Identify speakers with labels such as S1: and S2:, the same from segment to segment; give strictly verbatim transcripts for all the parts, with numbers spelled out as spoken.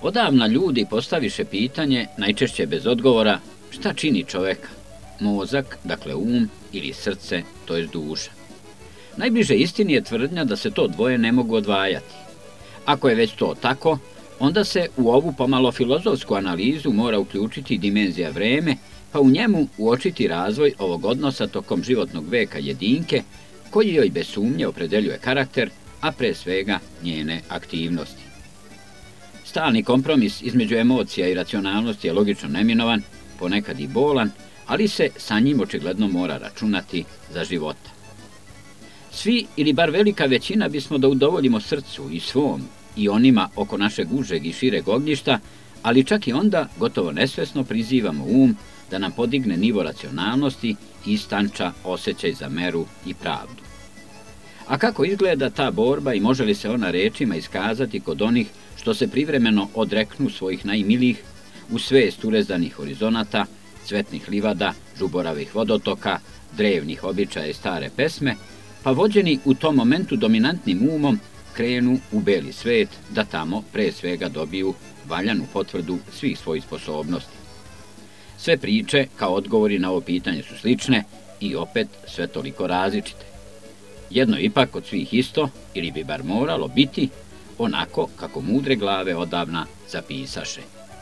S1: Odavna ljudi postaviše pitanje, najčešće bez odgovora, šta čini čoveka? Mozak, dakle um, ili srce, to jest duša. Najbliže istini je tvrdnja da se to dvoje ne mogu odvajati. Ako je već to tako, onda se u ovu pomalo filozofsku analizu mora uključiti dimenzija vreme, pa u njemu uočiti razvoj ovog odnosa tokom životnog veka jedinke, koji joj bez sumnje opredeljuje karakter, a pre svega njene aktivnosti. Stalni kompromis između emocija i racionalnosti je logično neminovan, ponekad i bolan, ali se sa njim očigledno mora računati za života. Svi, ili bar velika većina, bismo da udovoljimo srcu i svom i onima oko našeg užeg i šireg ognjišta, ali čak i onda gotovo nesvesno prizivamo um da nam podigne nivo racionalnosti i istanča osjećaj za meru i pravdu. A kako izgleda ta borba i može li se ona rečima iskazati kod onih što se privremeno odreknu svojih najmilijih, u svest urezanih horizonata, cvetnih livada, žuboravih vodotoka, drevnih običaja i stare pesme, pa vođeni u tom momentu dominantnim umom krenu u beli svet da tamo pre svega dobiju valjanu potvrdu svih svojih sposobnosti. Sve priče kao odgovori na ovo pitanje su slične i opet sve toliko različite. Jedno ipak kod svih isto, ili bi bar moralo biti, onako kako mudre glave odavna zapisaše.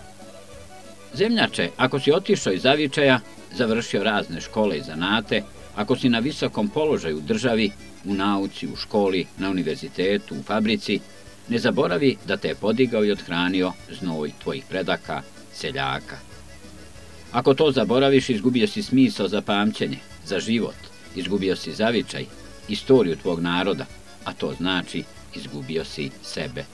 S1: Zemljače, ako si otišao iz zavičaja, završio razne škole i zanate, ako si na visokom položaju u državi, u nauci, u školi, na univerzitetu, u fabrici, ne zaboravi da te je podigao i othranio znoj tvojih predaka, seljaka. Ako to zaboraviš, izgubio si smisao za pamćenje, za život, izgubio si zavičaj, istoriju tvog naroda, a to znači izgubio si sebe.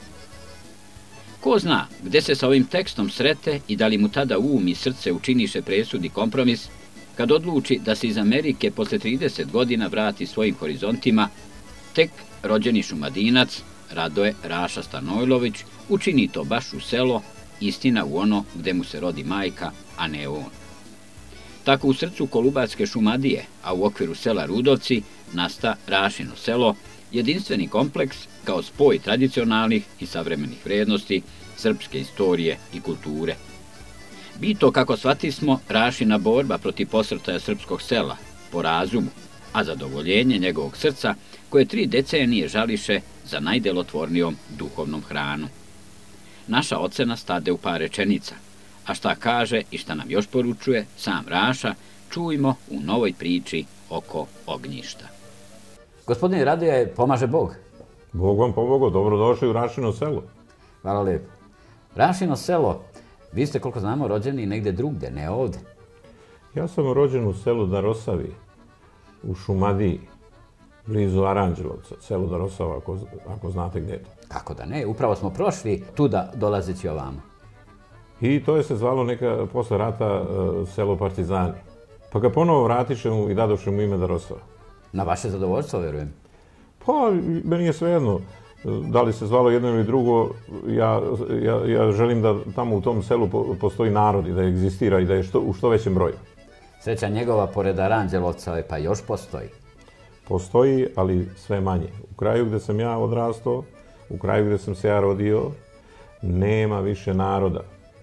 S1: Ko zna gde se sa ovim tekstom srete i da li mu tada um i srce učiniše presudni kompromis, kad odluči da se iz Amerike posle trideset godina vrati svojim horizontima, tek rođeni Šumadinac, Radoje Raša Stanojlović, učini to baš u selo, istina u ono gde mu se rodi majka, a ne on. Tako u srcu Kolubarske Šumadije, a u okviru sela Rudovci, nasta Rašino selo, jedinstveni kompleks kao spoj tradicionalnih i savremenih vrednosti, srpske istorije i kulture. Bito, kako shvatismo, Rašina borba protiv posrtaja srpskog sela, po razumu, a zadovoljenje njegovog srca, koje tri decenije žališe za najdelotvornijom duhovnom hranom. Naša ocena stade u par rečenica, a šta kaže i šta nam još poručuje sam Raša, čujmo u novoj priči oko ognjišta.
S2: Gospodine Radoje, pomaže Bog.
S3: Bog vam pomogao, dobrodošli u Rašino selo.
S2: Hvala lijepo. Rašino selo, vi ste, koliko znamo, rođeni negde drugde, ne ovde.
S3: Ja sam rođen u selu Darosavi, u Šumadiji, blizu Aranđelovca, selo Darosava, ako, ako znate gdje je to.
S2: Kako da ne, upravo smo prošli tuda dolazeći ovamo.
S3: I to je se zvalo neka, posle rata, selo Partizani. Pa ga ponovo vratiše mu i dadoše mu ime Darosava.
S2: Na vaše zadovoljstvo, verujem.
S3: Pa, meni je svejedno. Da li se zvalo jedno ili drugo, ja, ja, ja želim da tamo u tom selu postoji narod i da egzistira i da je što, u što većem broju.
S2: Sreća njegova, pored Aranđelovca, pa još postoji.
S3: Postoji, ali sve manje. U kraju gde sam ja odrastao, u kraju gde sam se ja rodio, nema više naroda.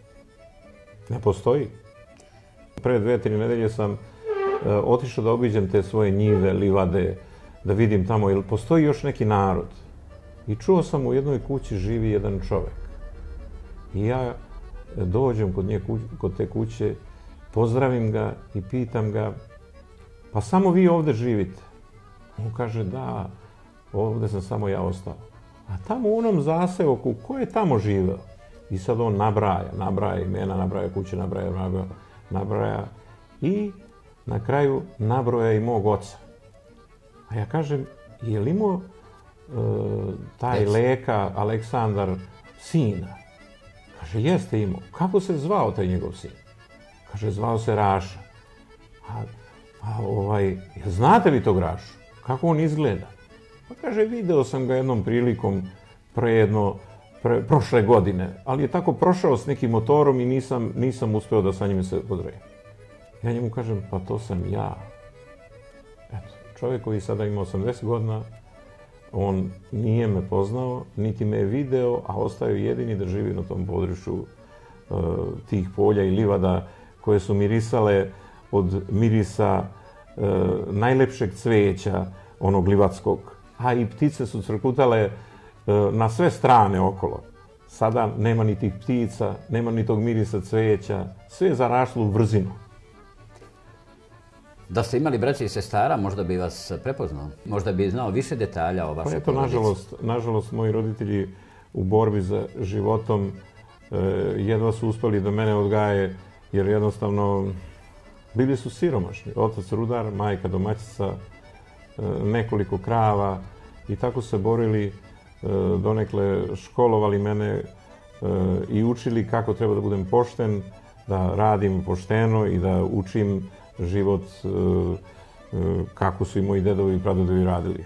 S3: Ne postoji. Pre dve, tri nedelje sam uh, otišao da obiđem te svoje njive, livade, da vidim tamo, jel postoji još neki narod. I čuo sam u jednoj kući živi jedan čovek. I ja dođem kod, nje, kod te kuće, pozdravim ga i pitam ga, pa samo vi ovde živite? On kaže, da, ovde sam samo ja ostao. A tamo u onom zaseoku, ko je tamo živeo? I sad on nabraja, nabraja imena, nabraja kuće, nabraja, nabraja, nabraja. I na kraju nabroja i mog oca. A ja kažem, je li imao uh, taj Deci. Leka Aleksandar sina? Kaže, jeste imao. Kako se zvao taj njegov sin? Kaže, zvao se Raša. A, a ovaj, znate li tog Rašu? Kako on izgleda? Pa kaže, video sam ga jednom prilikom pre jedno, pre, prošle godine, ali je tako prošao s nekim motorom i nisam, nisam uspeo da sa njim se pozdravim. Ja njemu kažem, pa to sam ja. Eto, čovjek koji sada ima osamdeset godina, On nije me poznao, niti me je video, a ostao je jedini da živi na tom području uh, tih polja i livada koje su mirisale od mirisa uh, najlepšeg cveća, onog livatskog. A i ptice su crkutale uh, na sve strane okolo. Sada nema ni tih ptica, nema ni tog mirisa cveća, sve je zarašlo u vrzinu.
S2: Da ste imali braće i sestara, možda bi vas prepoznao. Možda bi znao više detalja o vašoj
S3: Pa eto,
S2: porodici.
S3: nažalost, nažalost, moji roditelji u borbi za životom e, jedva su uspeli da mene odgaje, jer jednostavno bili su siromašni. Otac rudar, majka domaćica, e, nekoliko krava i tako se borili, e, donekle školovali mene e, i učili kako treba da budem pošten, da radim pošteno i da učim život e, e, kako su i moji dedovi i pradedovi radili.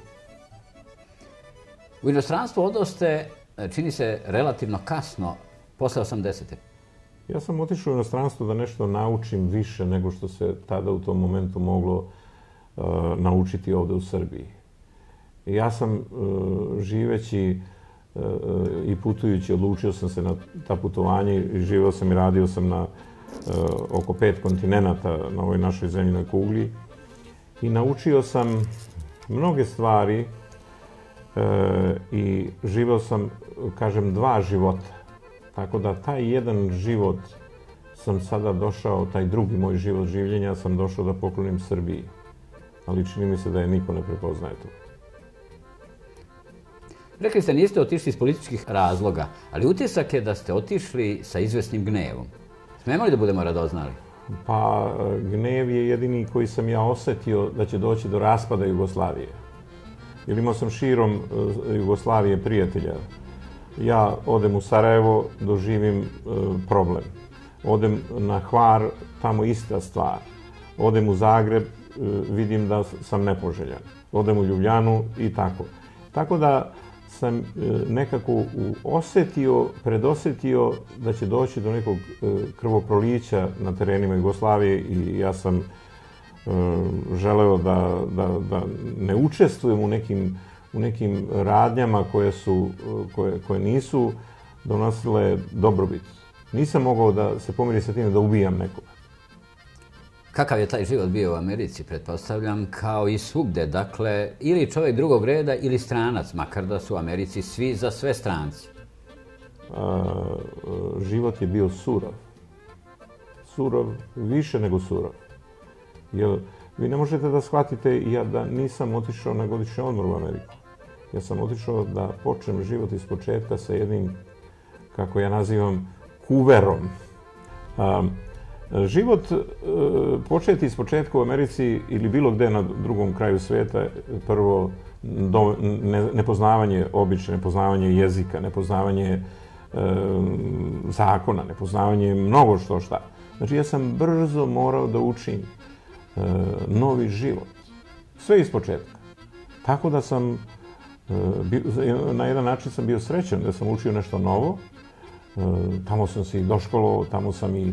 S2: U inostranstvo odoste, čini se, relativno kasno, posle osamdesete.
S3: Ja sam otišao u inostranstvo da nešto naučim više nego što se tada u tom momentu moglo uh, naučiti ovde u Srbiji. I ja sam uh, živeći uh, i putujući, odlučio sam se na ta putovanja i živeo sam i radio sam na uh, oko pet kontinenata na ovoj našoj zemljinoj kugli. I naučio sam mnoge stvari uh, i živeo sam, kažem, dva života. Tako da taj jedan život sam sada došao, taj drugi moj život življenja sam došao da poklonim Srbiji. Ali čini mi se da je niko ne prepoznaje to.
S2: Rekli ste, niste otišli iz političkih razloga, ali utisak je da ste otišli sa izvesnim gnevom. Smemo li da budemo radoznali?
S3: Pa gnev je jedini koji sam ja osetio da će doći do raspada Jugoslavije. Jer imao sam širom Jugoslavije prijatelja. Ja odem u Sarajevo, doživim e, problem. Odem na Hvar, tamo ista stvar. Odem u Zagreb, e, vidim da sam nepoželjan. Odem u Ljubljanu i tako. Tako da sam e, nekako osetio, predosetio da će doći do nekog e, krvoprolića na terenima Jugoslavije i ja sam e, želeo da, da, da ne učestvujem u nekim u nekim radnjama koje, su, koje, koje nisu donosile dobrobit. Nisam mogao da se pomiri sa tim da ubijam nekoga.
S2: Kakav je taj život bio u Americi, pretpostavljam, kao i svugde? Dakle, ili čovjek drugog reda ili stranac, makar da su u Americi svi za sve stranci.
S3: A, život je bio surov. Surov, više nego surov. Jer vi ne možete da shvatite ja da nisam otišao na godišnji odmor u Ameriku. Ja sam otišao da počnem život iz početka sa jednim, kako ja nazivam, kuverom. A, život e, početi iz početka u Americi ili bilo gde na drugom kraju sveta, prvo do, ne, nepoznavanje običaja, nepoznavanje jezika, nepoznavanje e, zakona, nepoznavanje mnogo što šta. Znači ja sam brzo morao da učim e, novi život. Sve iz početka. Tako da sam na jedan način sam bio srećan da sam učio nešto novo. Tamo sam se i doškolovao, tamo sam i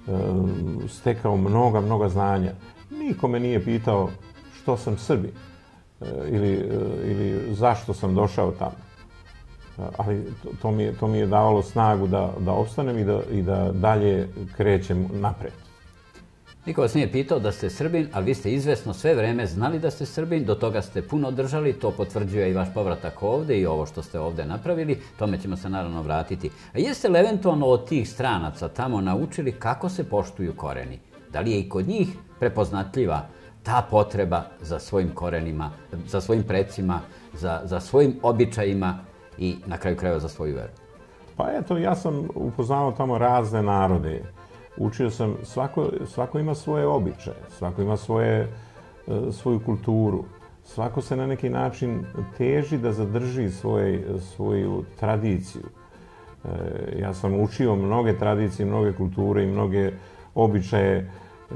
S3: stekao mnoga, mnoga znanja. Niko me nije pitao što sam Srbin ili, ili zašto sam došao tamo. Ali to, to, mi, je, to mi je davalo snagu da, da opstanem i da, i da dalje krećem napred.
S2: Niko vas nije pitao da ste Srbin, ali vi ste izvesno sve vreme znali da ste Srbin, do toga ste puno držali, to potvrđuje i vaš povratak ovde i ovo što ste ovde napravili, tome ćemo se naravno vratiti. A jeste li eventualno od tih stranaca tamo naučili kako se poštuju koreni? Da li je i kod njih prepoznatljiva ta potreba za svojim korenima, za svojim precima, za, za svojim običajima i na kraju krajeva za svoju veru?
S3: Pa eto, ja sam upoznao tamo razne narode. Učio sam, svako, svako ima svoje običaje, svako ima svoje, svoju kulturu, svako se na neki način teži da zadrži svoje, svoju tradiciju. Ja sam učio mnoge tradicije, mnoge kulture i mnoge običaje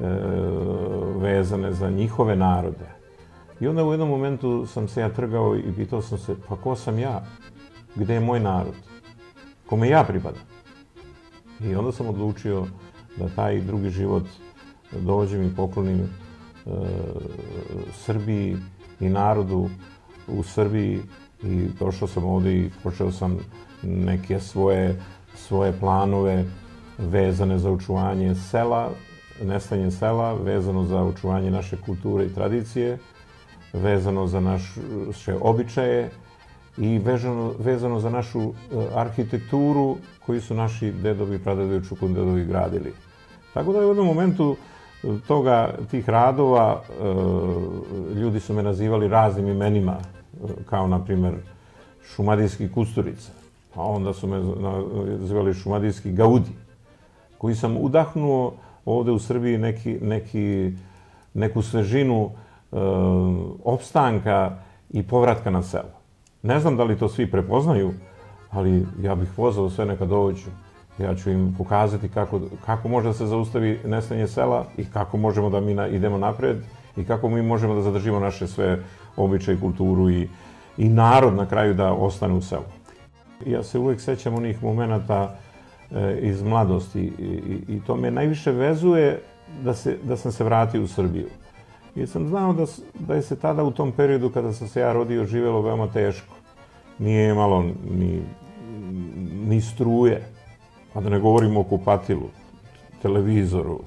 S3: vezane za njihove narode. I onda u jednom momentu sam se ja trgao i pitao sam se, pa ko sam ja? Gde je moj narod? Kome ja pripadam? I onda sam odlučio da taj drugi život dođem i poklonim e, Srbiji i narodu u Srbiji I došao sam ovdje i počeo sam neke svoje, svoje planove vezane za očuvanje sela, nestanje sela, vezano za očuvanje naše kulture i tradicije, vezano za naše običaje i vezano, vezano za našu arhitekturu koju su naši dedovi i pradedovi čukundedovi gradili. Tako da je u jednom momentu toga, tih radova, ljudi su me nazivali raznim imenima, kao na primjer Šumadijski Kusturica, a onda su me nazivali Šumadijski Gaudi, koji sam udahnuo ovdje u Srbiji neki, neki, neku svežinu e, opstanka i povratka na selo. Ne znam da li to svi prepoznaju, ali ja bih pozvao sve neka dođu. Ja ću im pokazati kako, kako može da se zaustavi nestanje sela i kako možemo da mi na, idemo napred i kako mi možemo da zadržimo naše sve običaje, kulturu i, i narod na kraju da ostane u selu. Ja se uvijek sećam onih momenata e, iz mladosti i, i, i to me najviše vezuje da, se, da sam se vratio u Srbiju. Jer sam znao da, da je se tada u tom periodu kada sam se ja rodio živjelo veoma teško. Nije imalo ni, ni struje, a da ne govorimo o kupatilu, televizoru,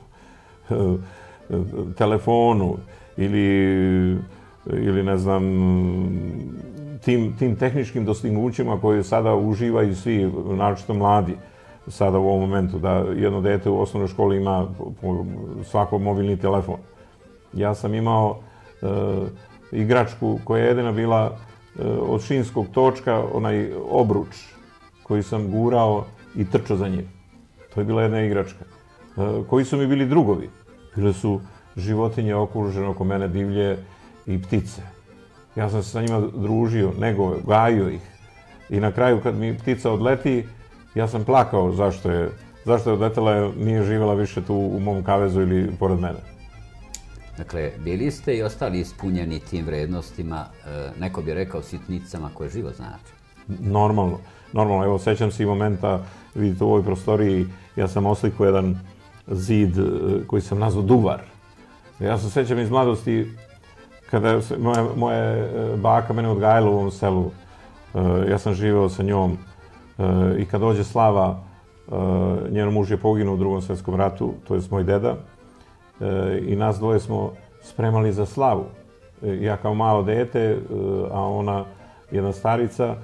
S3: telefonu ili, ili ne znam, tim, tim tehničkim dostignućima koje sada uživaju svi, naročito mladi, sada u ovom momentu, da jedno dete u osnovnoj školi ima svako mobilni telefon. Ja sam imao e, igračku koja je jedina bila e, od šinskog točka, onaj obruč koji sam gurao i trčao za njim. To je bila jedna igračka. E, koji su mi bili drugovi? Bile su životinje okružene oko mene, divlje i ptice. Ja sam se sa njima družio, nego gajio ih. I na kraju kad mi ptica odleti, ja sam plakao zašto je, zašto je odletela, nije živjela više tu u mom kavezu ili pored mene.
S2: Dakle, bili ste i ostali ispunjeni tim vrednostima, neko bi rekao sitnicama koje život znači.
S3: Normalno, normalno. Evo, sećam se i momenta, vidite u ovoj prostoriji, ja sam oslikao jedan zid koji sam nazvao Duvar. Ja se sećam iz mladosti, kada se moja, moja baka mene odgajala u ovom selu, ja sam živeo sa njom i kad dođe Slava, njen muž je poginuo u Drugom svjetskom ratu, to je moj deda, i nas dvoje smo spremali za slavu. Ja kao malo dete, a ona jedna starica,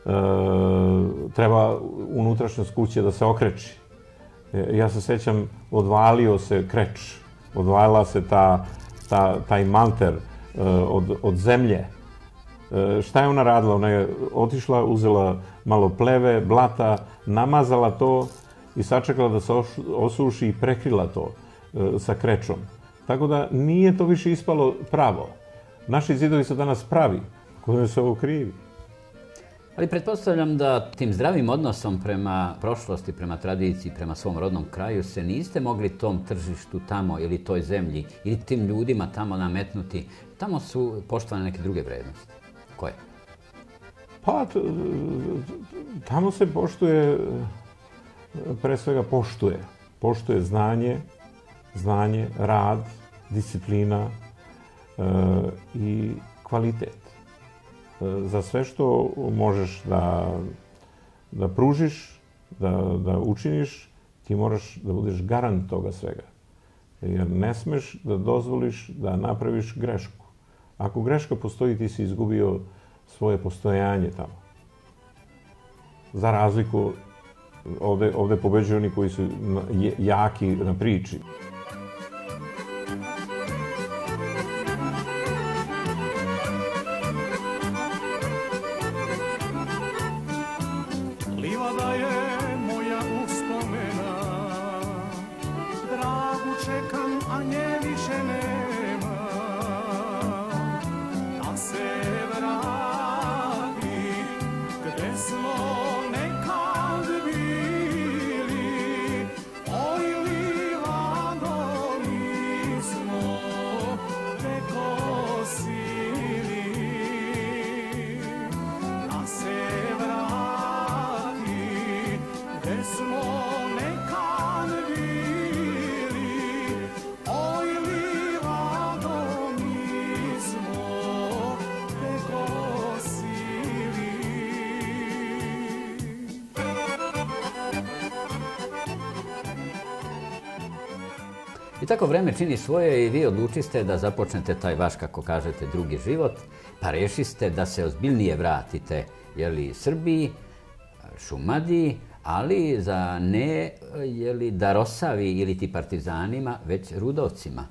S3: treba unutrašnjost kuće da se okreči. Ja se sećam, odvalio se kreč, odvalila se ta, ta, taj malter od, od zemlje. Šta je ona radila? Ona je otišla, uzela malo pleve, blata, namazala to i sačekala da se osuši i prekrila to sa krečom. Tako da nije to više ispalo pravo. Naši zidovi su danas pravi, kojima se ovo krivi.
S2: Ali pretpostavljam da tim zdravim odnosom prema prošlosti, prema tradiciji, prema svom rodnom kraju se niste mogli tom tržištu tamo ili toj zemlji ili tim ljudima tamo nametnuti. Tamo su poštovane neke druge vrednosti. Koje?
S3: Pa, tamo se poštuje, pre svega poštuje. Poštuje znanje, znanje, rad, disciplina e, i kvalitet. E, za sve što možeš da, da pružiš, da, da učiniš, ti moraš da budeš garant toga svega. Jer ne smeš da dozvoliš da napraviš grešku. Ako greška postoji, ti si izgubio svoje postojanje tamo. Za razliku, ovde, ovde pobeđuju oni koji su jaki na priči.
S4: Livada je moja uspomena, dragu čekam, a nje više nema. Da se vrati gde smo nekad bili, oj livado
S2: I tako vreme čini svoje i vi odlučiste da započnete taj vaš, kako kažete, drugi život, pa rešiste da se ozbiljnije vratite, jeli, Srbiji, Šumadiji, ali za ne, jeli, Darosavi ili ti partizanima, već Rudovcima.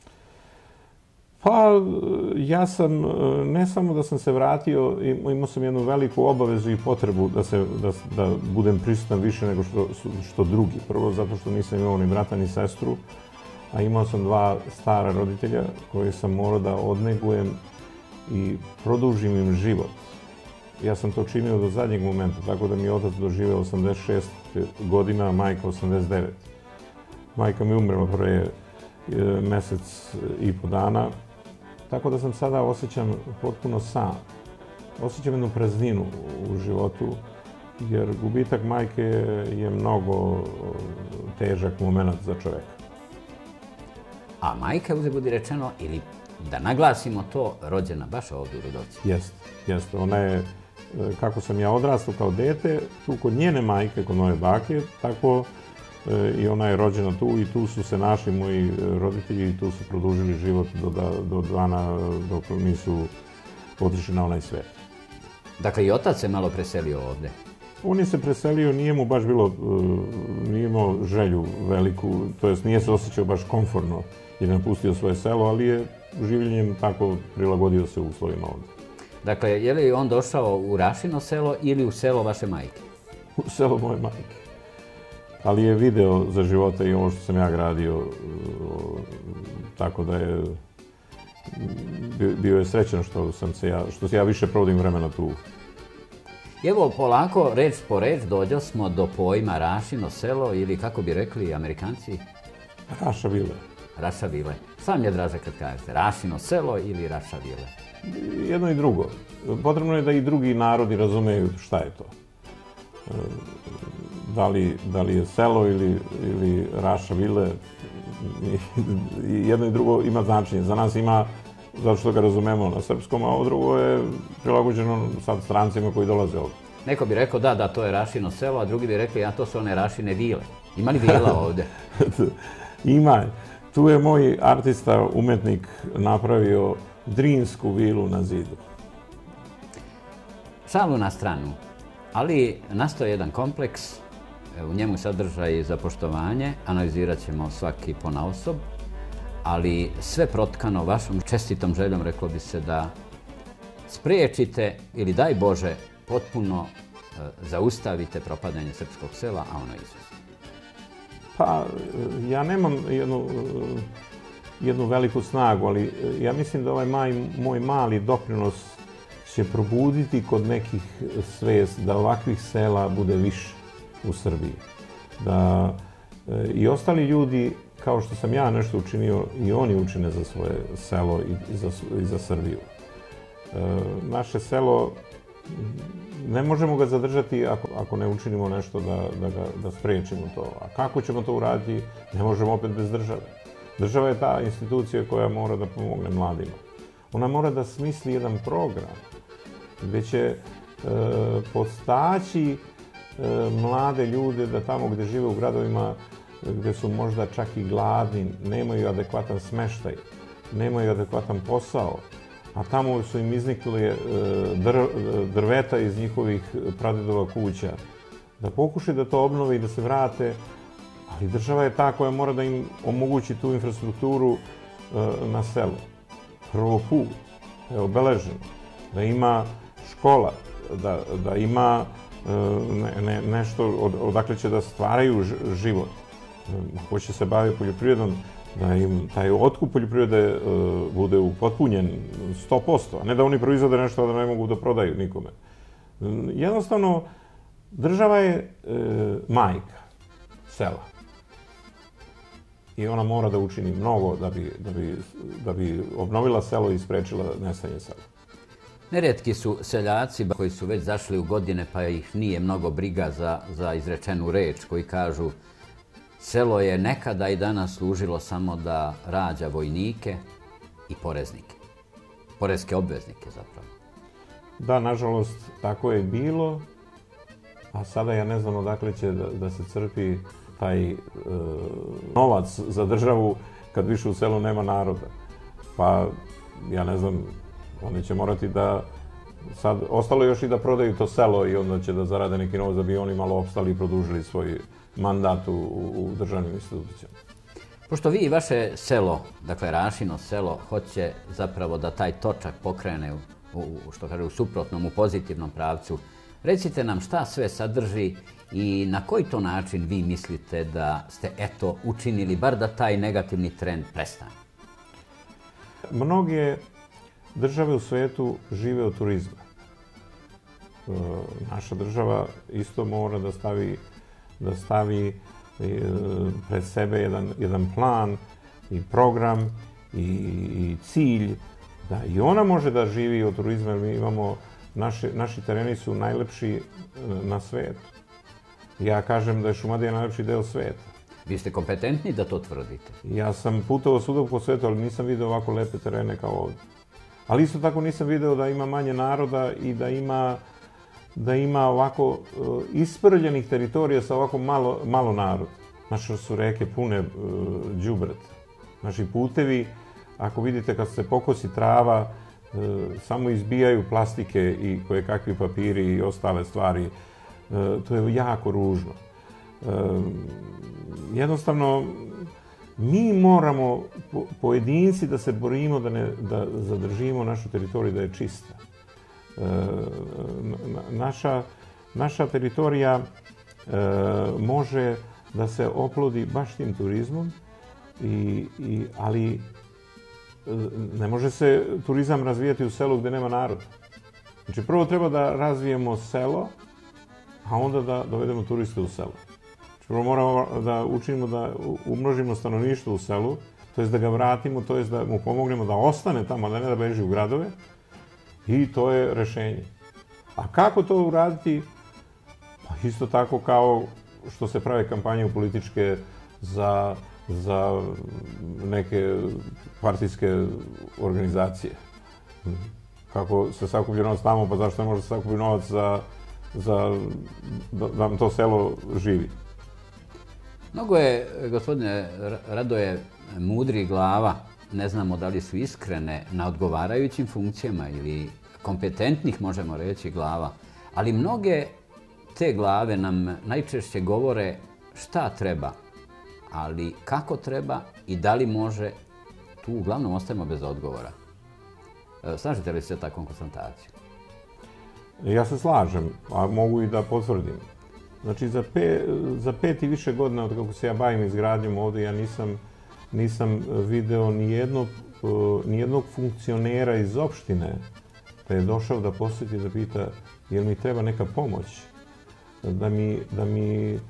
S3: Pa, ja sam, ne samo da sam se vratio, imao sam jednu veliku obavezu i potrebu da, se, da, da budem prisutan više nego što, što drugi. Prvo, zato što nisam imao ni brata ni sestru, a imao sam dva stara roditelja koje sam morao da odnegujem i produžim im život. Ja sam to činio do zadnjeg momenta, tako da mi je otac doživeo osamdeset šest godina, a majka osamdeset devet. Majka mi umrla pre mesec i po dana, tako da sam sada osjećam potpuno sam. Osjećam jednu prazninu u životu, jer gubitak majke je mnogo težak moment za čoveka.
S2: A majka, uzde budi rečeno, ili da naglasimo to, rođena baš ovdje u Rudovcu.
S3: Jeste, jeste. Ona je, kako sam ja odrastao kao dete, tu kod njene majke, kod moje bake, tako i ona je rođena tu i tu su se našli moji roditelji i tu su produžili život do, do dana dok nisu otišli na onaj svet.
S2: Dakle, i otac se malo preselio ovdje?
S3: On je se preselio, nije mu baš bilo, nije imao želju veliku, to jest nije se osjećao baš komfortno jer je napustio svoje selo, ali je življenjem tako prilagodio se uslovima ovdje.
S2: Dakle, je li on došao u Rašino selo ili u selo vaše majke?
S3: U selo moje majke. Ali je video za života i ovo što sam ja gradio, tako da je bio je srećan što sam se ja, što se ja više provodim vremena tu.
S2: Evo, polako, reč po reč, dođo smo do pojma Rašino selo ili, kako bi rekli Amerikanci?
S3: Rašavile.
S2: Rašavile. Sam je draže kad kažete Rašino selo ili Rašavile?
S3: Jedno i drugo. Potrebno je da i drugi narodi razumeju šta je to. Da li, da li je selo ili, ili Rašavile, jedno i drugo ima značenje. Za nas ima, zato što ga razumemo na srpskom, a ovo drugo je prilagođeno sad strancima koji dolaze ovdje.
S2: Neko bi rekao da, da, to je Rašino selo, a drugi bi rekli, ja, to su one Rašine vile. Ima li vila ovdje?
S3: Ima. Tu je moj artista, umetnik, napravio Drinsku vilu na zidu.
S2: Šalu na stranu, ali nastoje jedan kompleks, u njemu sadržaj za poštovanje, analizirat ćemo svaki ponaosob, ali sve protkano vašom čestitom željom, reklo bi se, da spriječite ili, daj Bože, potpuno zaustavite propadanje srpskog sela, a ono izvesno.
S3: Pa, ja nemam jednu, jednu veliku snagu, ali ja mislim da ovaj maj, moj mali doprinos će probuditi kod nekih svest da ovakvih sela bude više u Srbiji. Da i ostali ljudi, kao što sam ja nešto učinio, i oni učine za svoje selo i za, i za Srbiju. Naše selo, ne možemo ga zadržati ako, ako ne učinimo nešto da, da, ga, da spriječimo to. A kako ćemo to uraditi? Ne možemo opet bez države. Država je ta institucija koja mora da pomogne mladima. Ona mora da smisli jedan program gdje će e, podstaći e, mlade ljude da tamo gdje žive u gradovima, gdje su možda čak i gladni, nemaju adekvatan smeštaj, nemaju adekvatan posao, a tamo su im iznikli dr, drveta iz njihovih pradedova kuća, da pokušaju da to obnove i da se vrate, ali država je ta koja mora da im omogući tu infrastrukturu na selu. Prvo put je obeleženo, da ima škola, da, da ima ne, ne, nešto od, odakle će da stvaraju život. Ako će se baviti poljoprivredom, da im taj otkup poljoprivrede uh, bude upotpunjen sto posto, a ne da oni proizvode nešto da ne mogu da prodaju nikome. Jednostavno, država je uh, majka sela. I ona mora da učini mnogo da bi, da bi, da bi obnovila selo i sprečila nesanje sela.
S2: Neretki su seljaci koji su već zašli u godine pa ih nije mnogo briga za, za izrečenu reč, koji kažu selo je nekada i danas služilo samo da rađa vojnike i poreznike. Poreske obveznike zapravo.
S3: Da, nažalost, tako je bilo, a sada ja ne znam odakle će da, da se crpi taj e, novac za državu, kad više u selu nema naroda. Pa, ja ne znam, oni će morati da... Sad, ostalo još i da prodaju to selo i onda će da zarade neki novac da bi oni malo opstali i produžili svoj mandat u, u državnim institucijama.
S2: Pošto vi i vaše selo, dakle Rašino selo, hoće zapravo da taj točak pokrene u, u, što kaže, u suprotnom, u pozitivnom pravcu, recite nam šta sve sadrži i na koji to način vi mislite da ste eto učinili, bar da taj negativni trend prestane?
S3: Mnoge države u svetu žive od turizma. E, naša država isto mora da stavi, da stavi e, pred sebe jedan, jedan plan i program i, i cilj da i ona može da živi od turizma, jer mi imamo, naši, naši tereni su najlepši na svetu. Ja kažem da je Šumadija najlepši deo sveta.
S2: Vi ste kompetentni da to tvrdite?
S3: Ja sam putovao svuda po svetu, ali nisam video ovako lepe terene kao ovdje. Ali isto tako nisam video da ima manje naroda i da ima, da ima ovako uh, isprljenih teritorija sa ovako malo, malo naroda. Naše su reke pune uh, đubreta. Naši putevi, ako vidite kad se pokosi trava, uh, samo izbijaju plastike i kojekakvi papiri i ostale stvari. Uh, to je jako ružno. Uh, jednostavno, mi moramo pojedinci da se borimo da, ne, da zadržimo našu teritoriju da je čista. E, naša, naša teritorija e, može da se oplodi baš tim turizmom, i, i, ali ne može se turizam razvijati u selu gdje nema naroda. Znači, prvo treba da razvijemo selo, a onda da dovedemo turiste u selo. Prvo moramo da učinimo da umnožimo stanovništvo u selu, to jest da ga vratimo, to jest da mu pomognemo da ostane tamo, da ne da beži u gradove, i to je rešenje. A kako to uraditi? Pa isto tako kao što se prave kampanje političke za, za neke partijske organizacije. Kako se sakuplja novac tamo, pa zašto ne može se sakupiti novac za, za da nam to selo živi?
S2: Mnogo je, gospodine Radoje, mudrih glava, ne znamo da li su iskrene, na odgovarajućim funkcijama ili kompetentnih, možemo reći, glava, ali mnoge te glave nam najčešće govore šta treba, ali kako treba i da li može, tu uglavnom ostajemo bez odgovora. Slažete li se takvom konstataciju?
S3: Ja se slažem, a mogu i da potvrdim. Znači, za, pe, za pet i više godina od kako se ja bavim izgradnjom ovdje, ja nisam, nisam video nijednog, nijednog funkcionera iz opštine da je došao da posjeti da pita jel mi treba neka pomoć, da mi, da mi e,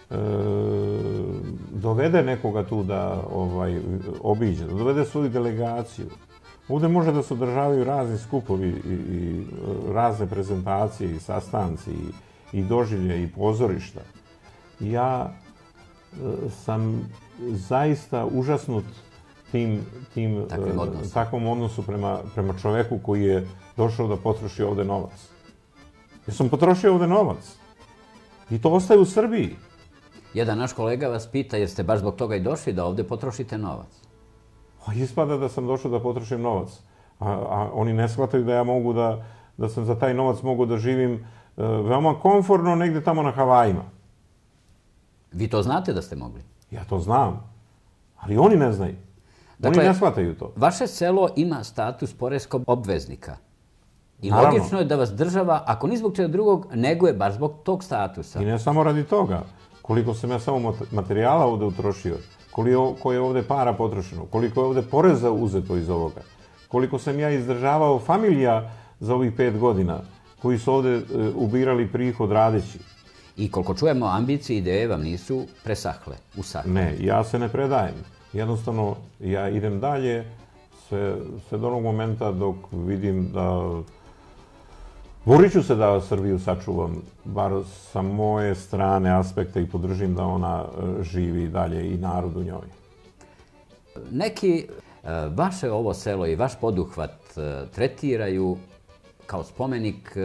S3: dovede nekoga tu da ovaj, obiđe, da dovede svoju delegaciju. Ovdje može da se održavaju razni skupovi i, i razne prezentacije i sastanci i, i doživlje i pozorišta. Ja e, sam zaista užasnut tim, tim
S2: odnos.
S3: takvom odnosu prema, prema čoveku koji je došao da potroši ovdje novac. Ja sam potrošio ovdje novac. I to ostaje u Srbiji.
S2: Jedan naš kolega vas pita jeste baš zbog toga i došli da ovdje potrošite novac.
S3: A ispada da sam došao da potrošim novac. A, a oni ne shvataju da ja mogu da, da sam za taj novac mogu da živim e, veoma komfortno negdje tamo na Havajima.
S2: Vi to znate da ste mogli?
S3: Ja to znam. Ali oni ne znaju. Dakle, oni ne shvataju to.
S2: Vaše selo ima status poreskog obveznika. I
S3: Naravno.
S2: Logično je da vas država, ako ni zbog čega drugog, neguje baš zbog tog statusa.
S3: I ne samo radi toga. Koliko sam ja samo materijala ovdje utrošio, koliko je ovdje para potrošeno, koliko je ovdje poreza uzeto iz ovoga, koliko sam ja izdržavao familija za ovih pet godina, koji su ovdje e, ubirali prihod radeći.
S2: I koliko čujemo, ambicije i ideje vam nisu presahle, usahle.
S3: Ne, ja se ne predajem. Jednostavno, ja idem dalje sve, sve do onog momenta dok vidim da borit ću se da Srbiju sačuvam, bar sa moje strane aspekta i podržim da ona živi dalje i narod u njoj.
S2: Neki vaše ovo selo i vaš poduhvat tretiraju kao spomenik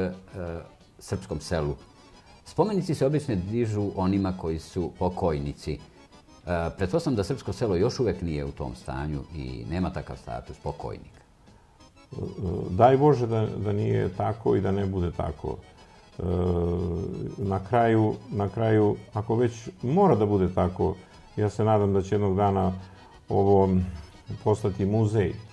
S2: srpskom selu. Spomenici se obično dižu onima koji su pokojnici. Pretpostavljam da srpsko selo još uvek nije u tom stanju i nema takav status pokojnika.
S3: Daj Bože da, da nije tako i da ne bude tako. E, na kraju, na kraju, ako već mora da bude tako, ja se nadam da će jednog dana ovo postati muzej e,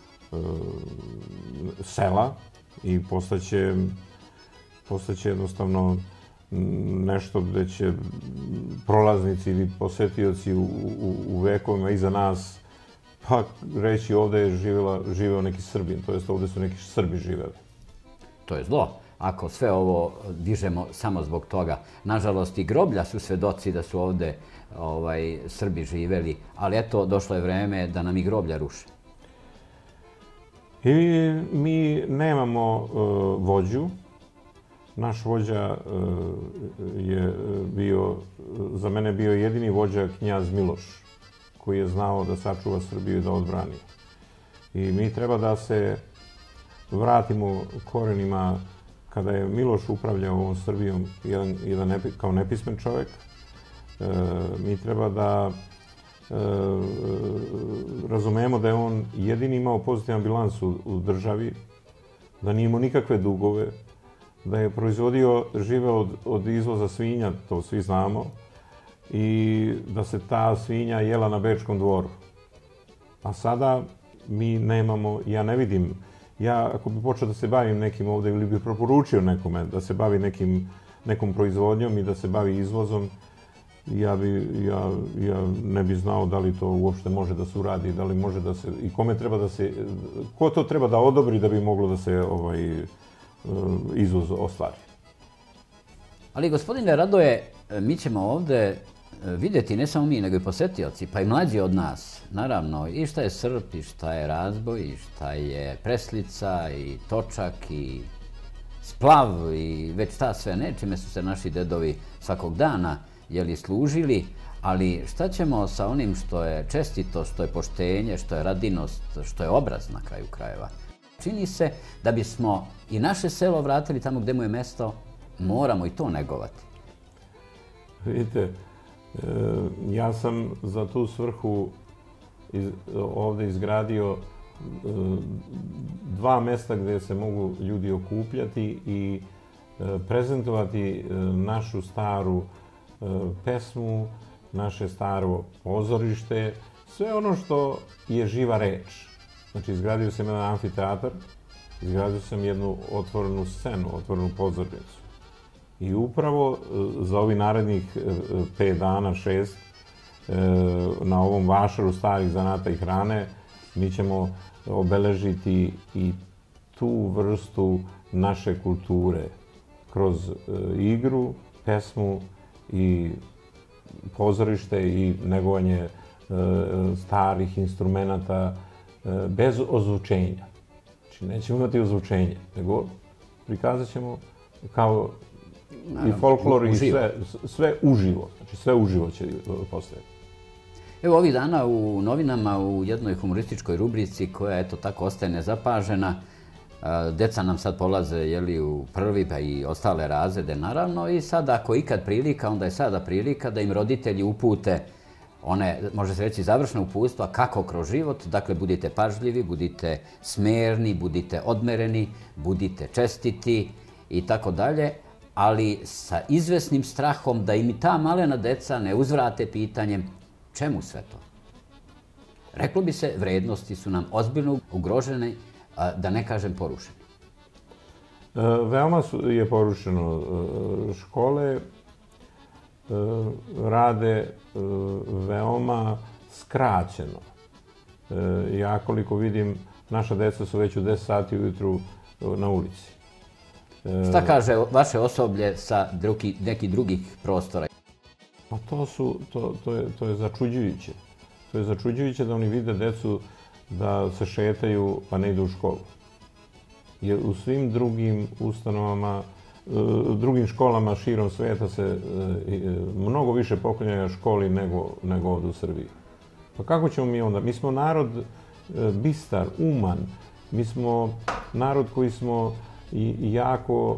S3: sela i postaće, postaće jednostavno nešto gde će prolaznici ili posetioci u, u, u vekovima iza nas pa reći ovde je živela, živeo neki Srbin, to jest ovde su neki Srbi živeli.
S2: To je zlo. Ako sve ovo dižemo samo zbog toga. Nažalost, i groblja su svedoci da su ovde ovaj, Srbi živeli, ali eto, došlo je vreme da nam i groblja ruše.
S3: I mi nemamo uh, vođu. Naš vođa uh, je bio, za mene bio jedini vođa knjaz Miloš, koji je znao da sačuva Srbiju i da odbrani. I mi treba da se vratimo korenima kada je Miloš upravljao ovom Srbijom jedan, jedan nepi, kao nepismen čovjek. E, mi treba da e, razumemo da je on jedini imao pozitivan bilans u, u državi, da nije imao nikakve dugove, da je proizvodio, živeo od, od izvoza svinja, to svi znamo, i da se ta svinja jela na Bečkom dvoru. A sada mi nemamo, ja ne vidim, ja ako bi počeo da se bavim nekim ovde ili bi proporučio nekome da se bavi nekim, nekom proizvodnjom i da se bavi izvozom, ja, bi, ja, ja ne bi znao da li to uopšte može da se uradi, da li može da se, i kome treba da se, ko to treba da odobri da bi moglo da se ovaj, izvoz ostvari.
S2: Ali, gospodine Radoje, mi ćemo ovde vidjeti ne samo mi, nego i posetioci, pa i mlađi od nas, naravno, i šta je Srp, i šta je razboj, i šta je preslica, i točak, i splav, i već šta sve ne, čime su se naši dedovi svakog dana jeli, služili, ali šta ćemo sa onim što je čestito, što je poštenje, što je radinost, što je obraz na kraju krajeva? Čini se da bismo i naše selo vratili tamo gde mu je mesto, moramo i to negovati.
S3: Vidite, ja sam za tu svrhu iz, ovde izgradio dva mesta gde se mogu ljudi okupljati i prezentovati našu staru pesmu, naše staro pozorište, sve ono što je živa reč. Znači, izgradio sam jedan amfiteatar, izgradio sam jednu otvorenu scenu, otvorenu pozornicu. I upravo za ovih narednih pet dana, šest, na ovom vašaru starih zanata i hrane, mi ćemo obeležiti i tu vrstu naše kulture kroz igru, pesmu i pozorište i negovanje starih instrumenata bez ozvučenja. Znači, nećemo imati ozvučenje, nego prikazat ćemo kao i folklor i sve, sve uživo. Znači, sve uživo će postojati.
S2: Evo, ovih dana u novinama u jednoj humorističkoj rubrici koja, eto, tako ostaje nezapažena, deca nam sad polaze, jeli, u prvi pa i ostale razrede, naravno, i sad ako ikad prilika, onda je sada prilika da im roditelji upute one, može se reći, završne uputstva kako kroz život. Dakle, budite pažljivi, budite smerni, budite odmereni, budite čestiti i tako dalje, ali sa izvesnim strahom da im i ta malena deca ne uzvrate pitanjem čemu sve to. Reklo bi se, vrednosti su nam ozbiljno ugrožene, da ne kažem porušene.
S3: Veoma je porušeno. Škole rade veoma skraćeno. Ja koliko vidim, naša deca su već u deset sati ujutru na ulici.
S2: Šta kaže vaše osoblje sa drugi, nekih drugih prostora?
S3: Pa to, su, to, to, je, to je začuđujuće. To je začuđujuće da oni vide decu da se šetaju pa ne idu u školu. Jer u svim drugim ustanovama, drugim školama širom svijeta se mnogo više poklanja školi nego, nego ovdje u Srbiji. Pa kako ćemo mi onda? Mi smo narod bistar, uman. Mi smo narod koji smo i jako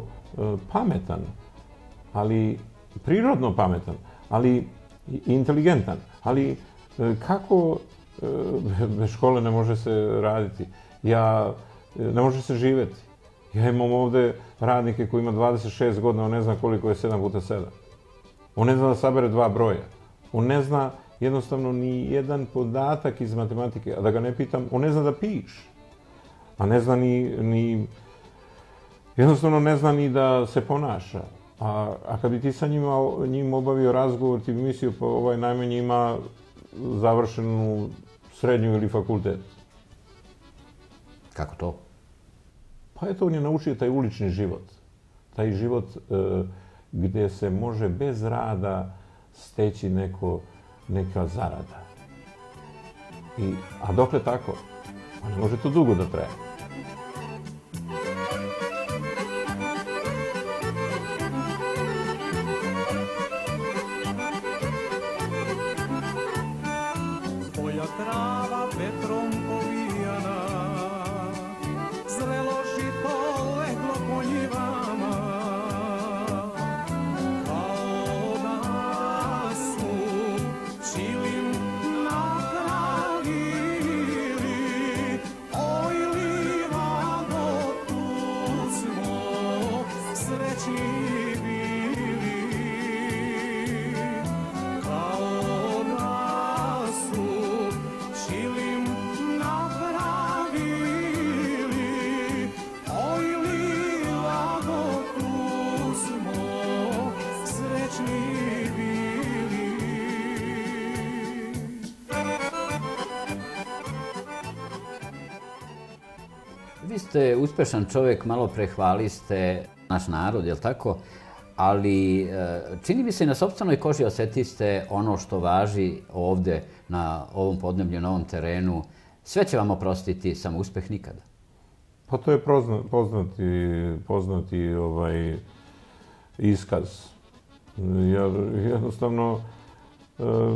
S3: pametan, ali prirodno pametan, ali inteligentan. Ali kako bez škole ne može se raditi? Ja, ne može se živjeti. Ja imam ovdje radnike koji ima dvadeset šest godina, on ne zna koliko je sedam puta sedam. On ne zna da sabere dva broja. On ne zna jednostavno ni jedan podatak iz matematike, a da ga ne pitam, on ne zna da piše. A ne zna ni, ni jednostavno ne zna ni da se ponaša. A, a kad bi ti sa njima, njim obavio razgovor, ti bi mislio, pa ovaj najmanje ima završenu srednju ili fakultet.
S2: Kako to?
S3: Pa eto, on je naučio taj ulični život. Taj život e, gdje se može bez rada steći neko, neka zarada. I, a dokle tako? Pa ne može to dugo da traje.
S4: Tvoja trava vetrom povijana, zrelo žito leglo po njivama, kao da su čilim napravili, oj livado, tu smo srećni bili, kao da su čilim napravili, oj livado, tu smo srećni bili.
S2: Vi ste uspešan čovjek, malo prehvali ste naš narod, jel tako? Ali e, čini mi se na sopstvenoj koži osjetiste ono što važi ovdje na ovom podneblju, na ovom terenu. Sve će vam oprostiti, samo uspeh nikada.
S3: Pa to je pozna, poznati, poznati ovaj, iskaz. Ja, jednostavno, e, e,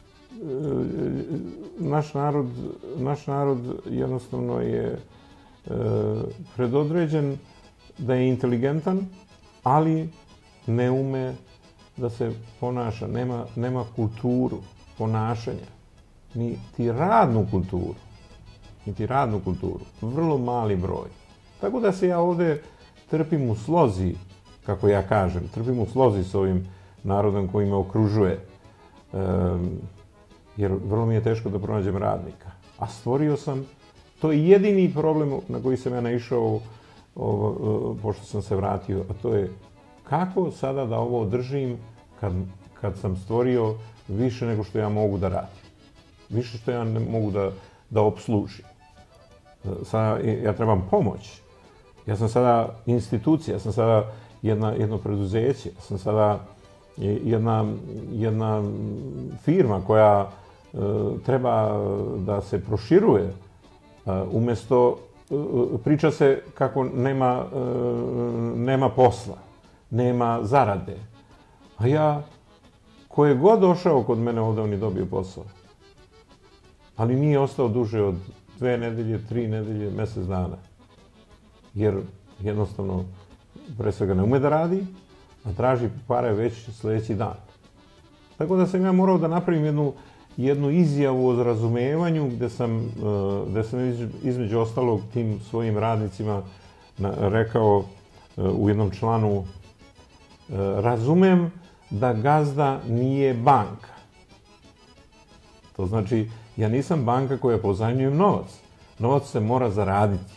S3: naš narod, naš narod jednostavno je e, predodređen da je inteligentan, ali ne ume da se ponaša, nema, nema kulturu ponašanja, niti radnu kulturu, niti radnu kulturu, vrlo mali broj. Tako da se ja ovdje trpim u slozi, kako ja kažem, trpim u slozi s ovim narodom koji me okružuje, um, jer vrlo mi je teško da pronađem radnika. A stvorio sam, to je jedini problem na koji sam ja naišao ovo, pošto sam se vratio, a to je kako sada da ovo održim kad, kad sam stvorio više nego što ja mogu da radim. Više što ja ne mogu da, da obslužim. Sada ja trebam pomoć. Ja sam sada institucija, ja sam sada jedna, jedno preduzeće, ja sam sada jedna, jedna firma koja e, treba da se proširuje. E, umjesto, e, priča se kako nema, e, nema posla, nema zarade. A ja, ko je god došao kod mene ovdje, on je dobio posao. Ali nije ostao duže od dve nedelje, tri nedelje, mjesec dana. Jer jednostavno, pre svega ne ume da radi, a traži pare već sljedeći dan. Tako da sam ja morao da napravim jednu, jednu izjavu o razumevanju gdje sam, gdje sam između ostalog tim svojim radnicima rekao u jednom članu: razumem da gazda nije banka. To znači, ja nisam banka koja pozajmljuje novac. Novac se mora zaraditi.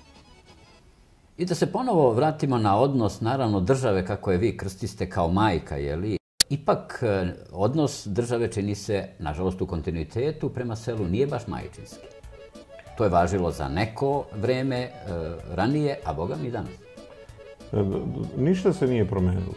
S2: I da se ponovo vratimo na odnos, naravno, države, kako je vi krstiste kao majka, jeli? Ipak odnos države čini se, nažalost, u kontinuitetu prema selu nije baš majčinski. To je važilo za neko vreme e, ranije, a boga mi danas.
S3: Ništa se nije promenilo.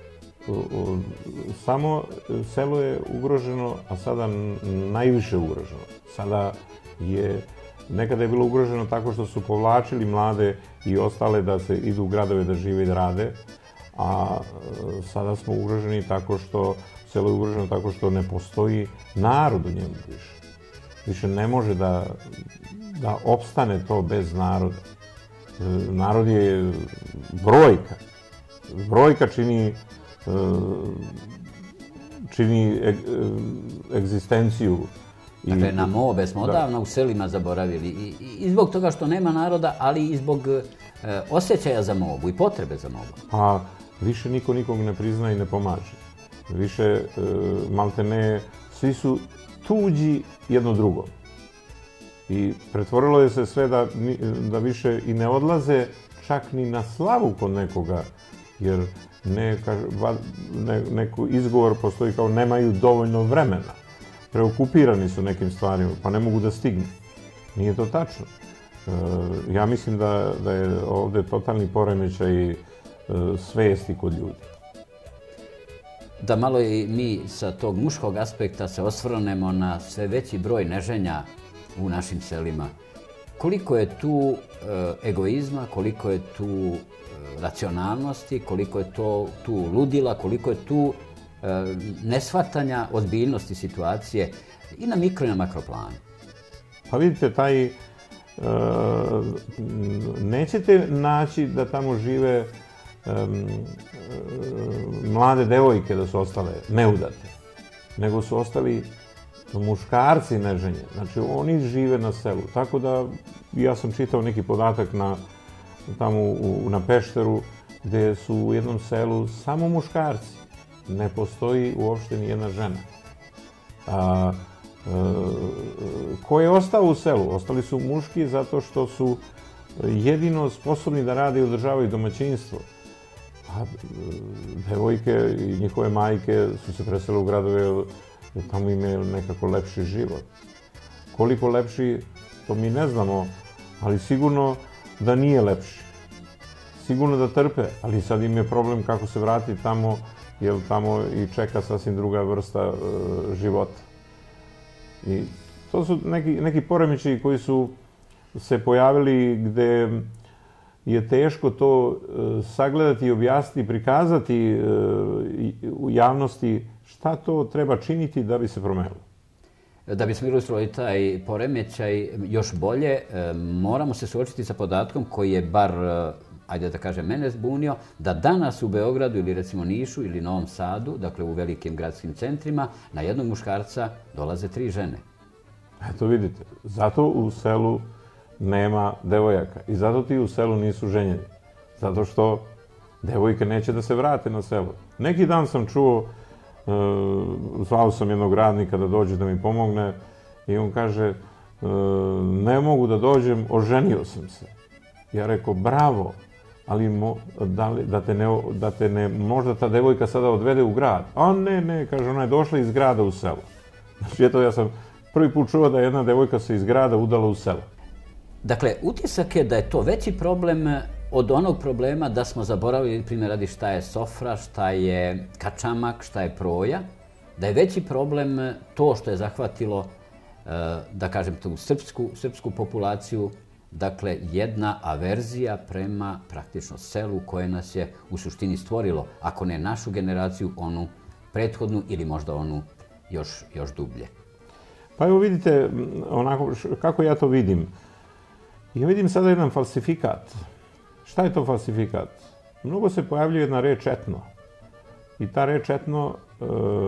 S3: Samo selo je ugroženo, a sada najviše ugroženo. Sada je, nekada je bilo ugroženo tako što su povlačili mlade i ostale da se idu u gradove da žive i da rade, a sada smo ugroženi tako što, selo je ugroženo tako što ne postoji narod u njemu više. Više ne može da, da opstane to bez naroda. Narod je brojka. Brojka čini čini egzistenciju.
S2: Dakle, na Mobe smo odavno u selima zaboravili. I, i zbog toga što nema naroda, ali i zbog e, osjećaja za Mobu i potrebe za Mobu.
S3: Pa više niko nikog ne prizna i ne pomaže. Više, e, malte ne, svi su tuđi jedno drugo. I pretvorilo je se sve da, da više i ne odlaze čak ni na slavu kod nekoga, jer ne, ne, neko izgovor postoji kao nemaju dovoljno vremena. Preokupirani su nekim stvarima, pa ne mogu da stignu. Nije to tačno. E, ja mislim da, da je ovdje totalni poremećaj e, svesti kod ljudi.
S2: Da malo i mi sa tog muškog aspekta se osvrnemo na sve veći broj neženja u našim selima. Koliko je tu e, egoizma, koliko je tu e, racionalnosti, koliko je to tu ludila, koliko je tu e, neshvatanja ozbiljnosti situacije i na mikro i na makroplanu.
S3: Pa vidite, taj e, nećete naći da tamo žive e, mlade devojke da su ostale neudate, nego su ostali muškarci neženje. Znači, oni žive na selu. Tako da, ja sam čitao neki podatak na, tamo u, na Pešteru, gde su u jednom selu samo muškarci. Ne postoji uopšte ni jedna žena. A, e, ko je ostao u selu? Ostali su muški zato što su jedino sposobni da rade i održavaju domaćinstvo. A devojke i njihove majke su se presele u gradove, tamo imaju nekako lepši život. Koliko lepši, to mi ne znamo, ali sigurno da nije lepši. Sigurno da trpe, ali sad im je problem kako se vrati tamo, jer tamo i čeka sasvim druga vrsta e, života. I to su neki, neki poremećaji koji su se pojavili gde je teško to e, sagledati, objasniti, prikazati e, u javnosti šta to treba činiti da bi se promenilo.
S2: Da bismo ilustrovali taj poremećaj još bolje, e, moramo se suočiti sa podatkom koji je bar, e, ajde da kažem, mene zbunio, da danas u Beogradu ili recimo Nišu ili Novom Sadu, dakle u velikim gradskim centrima, na jednog muškarca dolaze tri žene.
S3: Eto vidite, zato u selu nema devojaka i zato ti u selu nisu ženjeni. Zato što devojke neće da se vrate na selo. Neki dan sam čuo, e, zvao sam jednog radnika da dođe da mi pomogne i on kaže, e, ne mogu da dođem, oženio sam se. Ja rekao, bravo, ali mo, da, li, da, te ne, da te ne, možda ta devojka sada odvede u grad. A ne, ne, kaže, ona je došla iz grada u selo. Znači, eto, ja sam prvi put čuo da jedna devojka se iz grada udala u selo.
S2: Dakle, utisak je da je to veći problem od onog problema da smo zaboravili, primjer radi, šta je sofra, šta je kačamak, šta je proja, da je veći problem to što je zahvatilo, da kažem, tu srpsku, srpsku populaciju, dakle, jedna averzija prema praktično selu koje nas je u suštini stvorilo, ako ne našu generaciju, onu prethodnu ili možda onu još, još dublje.
S3: Pa evo vidite, onako, kako ja to vidim. Ja vidim sada jedan falsifikat. Šta je to falsifikat? Mnogo se pojavljuje jedna reč etno. I ta reč etno e,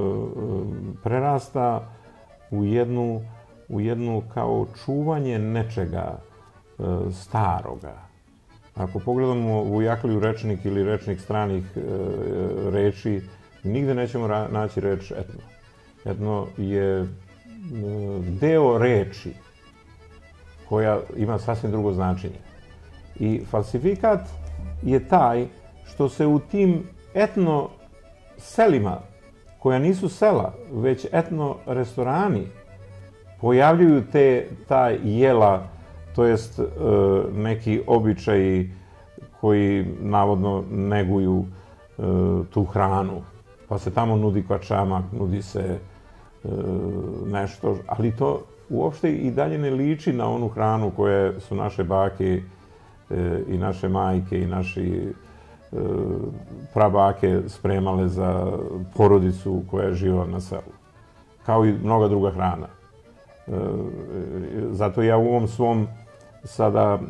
S3: prerasta u jednu, u jednu kao čuvanje nečega e, staroga. Ako pogledamo Vujakliju rečnik ili rečnik stranih e, reči, nigde nećemo ra- naći reč etno. Etno je e, deo reči koja ima sasvim drugo značenje. I falsifikat je taj što se u tim etno selima, koja nisu sela, već etno restorani, pojavljuju te, ta jela, to jest e, neki običaji koji navodno neguju e, tu hranu. Pa se tamo nudi kačamak, nudi se e, nešto, ali to uopšte i dalje ne liči na onu hranu koje su naše bake e, i naše majke i naši e, prabake spremale za porodicu koja je živa na selu. Kao i mnoga druga hrana. E, zato ja u ovom svom sada e,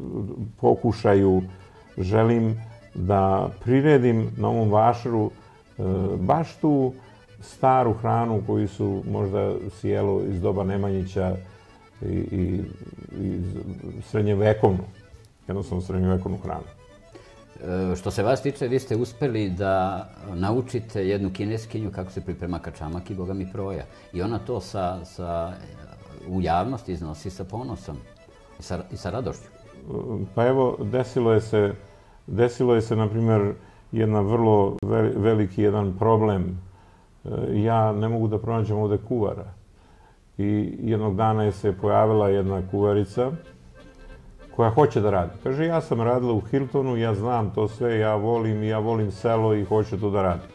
S3: pokušaju želim da priredim na ovom vašaru baš tu staru hranu koju su možda sjelo iz doba Nemanjića i, i, i srednjevekovnu, jednostavno srednjevekovnu hranu.
S2: E, što se vas tiče, vi ste uspeli da naučite jednu kineskinju kako se priprema kačamak i boga mi proja. I ona to sa, sa, u javnost iznosi sa ponosom i sa, i sa radošću.
S3: Pa evo, desilo je se, desilo je se, na primjer, jedna vrlo veliki jedan problem. Ja ne mogu da pronađem ovde kuvara. I jednog dana je se pojavila jedna kuvarica koja hoće da radi. Kaže, ja sam radila u Hiltonu, ja znam to sve, ja volim, ja volim selo i hoću to da radim.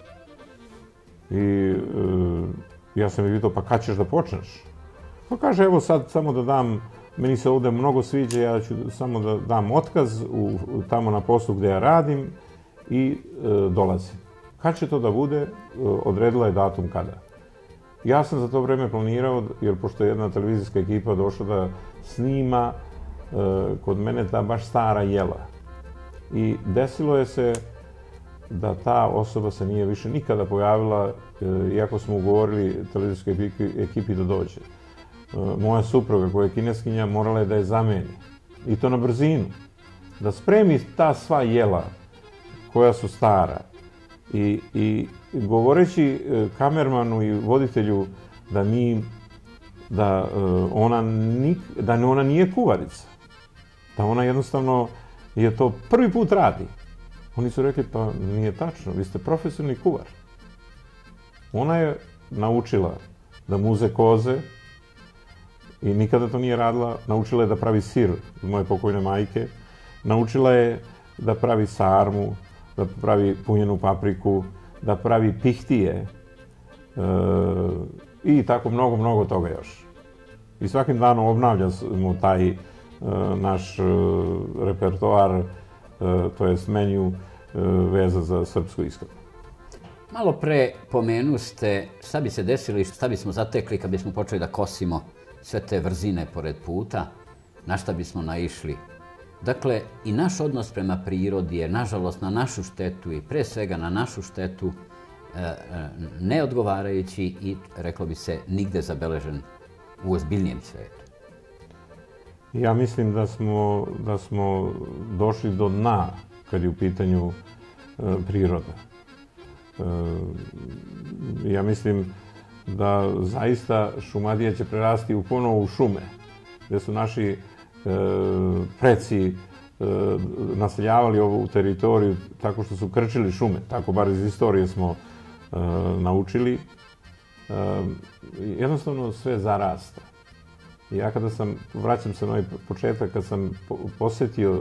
S3: I e, ja sam je pitao, pa kad ćeš da počneš? Pa kaže, evo sad samo da dam, meni se ovde mnogo sviđa, ja ću samo da dam otkaz u, tamo na poslu gde ja radim i e, dolazim. Kad će to da bude, e, odredila je datum kada. Ja sam za to vreme planirao, jer pošto je jedna televizijska ekipa došla da snima e, kod mene ta baš stara jela. I desilo je se da ta osoba se nije više nikada pojavila, e, iako smo ugovorili televizijskoj ekipi, ekipi da dođe. E, moja supruga, koja je kineskinja, morala je da je zameni. I to na brzinu. Da spremi ta sva jela koja su stara. I, i govoreći kamermanu i voditelju da mi, da ona, nik, da ona nije kuvarica, da ona jednostavno je to prvi put radi. Oni su rekli, pa nije tačno, vi ste profesionalni kuvar. Ona je naučila da muze koze i nikada to nije radila. Naučila je da pravi sir od moje pokojne majke. Naučila je da pravi sarmu, da pravi punjenu papriku, da pravi pihtije e, i tako mnogo, mnogo toga još. I svakim danom obnavljamo taj e, naš e, repertoar, e, to jest menju e, veza za srpsku ishranu.
S2: Malo pre pomenu ste šta bi se desilo i šta bismo zatekli kad bismo počeli da kosimo sve te vrzine pored puta, na šta bismo naišli. Dakle, i naš odnos prema prirodi je, nažalost, na našu štetu i pre svega na našu štetu neodgovarajući i, reklo bi se, nigde zabeležen u ozbiljnijem svetu.
S3: Ja mislim da smo, da smo došli do dna kad je u pitanju e, priroda. E, ja mislim da zaista Šumadija će prerasti u ponovo u šume, gde su naši preci naseljavali ovu teritoriju tako što su krčili šume. Tako bar iz istorije smo naučili. Jednostavno sve zarasta. Ja kada sam, vraćam se na ovaj početak, kad sam posetio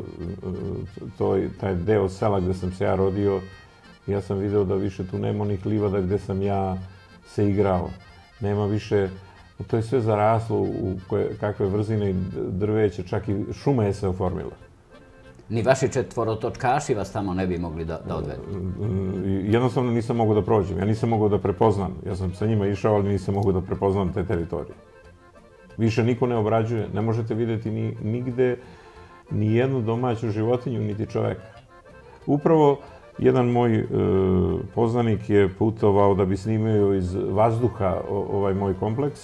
S3: taj deo sela gde sam se ja rodio, ja sam video da više tu nema onih livada gde sam ja se igrao. Nema više. To je sve zaraslo u koje, kakve vrzine i drveće, čak i šuma je se oformila.
S2: Ni vaši četvorotočkaši vas tamo ne bi mogli da, da odvedu?
S3: Jednostavno nisam mogao da prođem, ja nisam mogao da prepoznam. Ja sam sa njima išao, ali nisam mogao da prepoznam te teritorije. Više niko ne obrađuje, ne možete vidjeti ni, nigde ni jednu domaću životinju, niti čoveka. Upravo jedan moj e, poznanik je putovao da bi snimio iz vazduha o, ovaj moj kompleks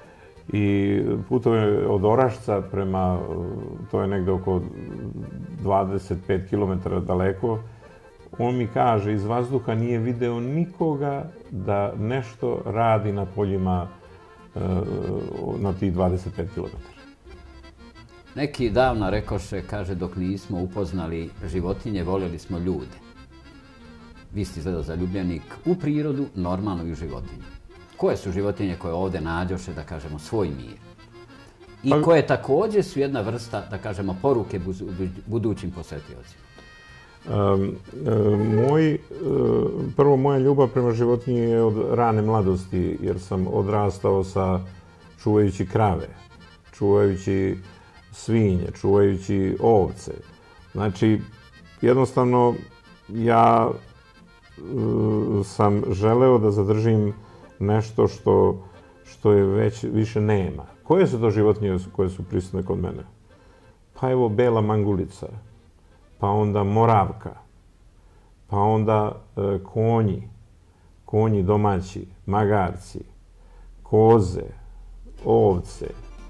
S3: i putovao je od Orašca prema, to je negde oko dvadeset pet kilometara daleko. On mi kaže, iz vazduha nije video nikoga da nešto radi na poljima e, na tih dvadeset pet kilometara.
S2: Neki davno rekoše, kaže, dok nismo upoznali životinje, voljeli smo ljude. Vi ste izgleda zaljubljenik u prirodu, normalno i u životinje. Koje su životinje koje ovde nađoše, da kažemo, svoj mir? I pa, koje također su jedna vrsta, da kažemo, poruke budućim posetiocima?
S3: Um, um, moj, um, prvo, moja ljubav prema životinji je od rane mladosti, jer sam odrastao sa čuvajući krave, čuvajući svinje, čuvajući ovce. Znači, jednostavno, ja uh, sam želeo da zadržim nešto što, što je već više nema. Koje su to životinje koje su prisutne kod mene? Pa evo bela mangulica, pa onda moravka, pa onda e, konji, konji domaći, magarci, koze, ovce,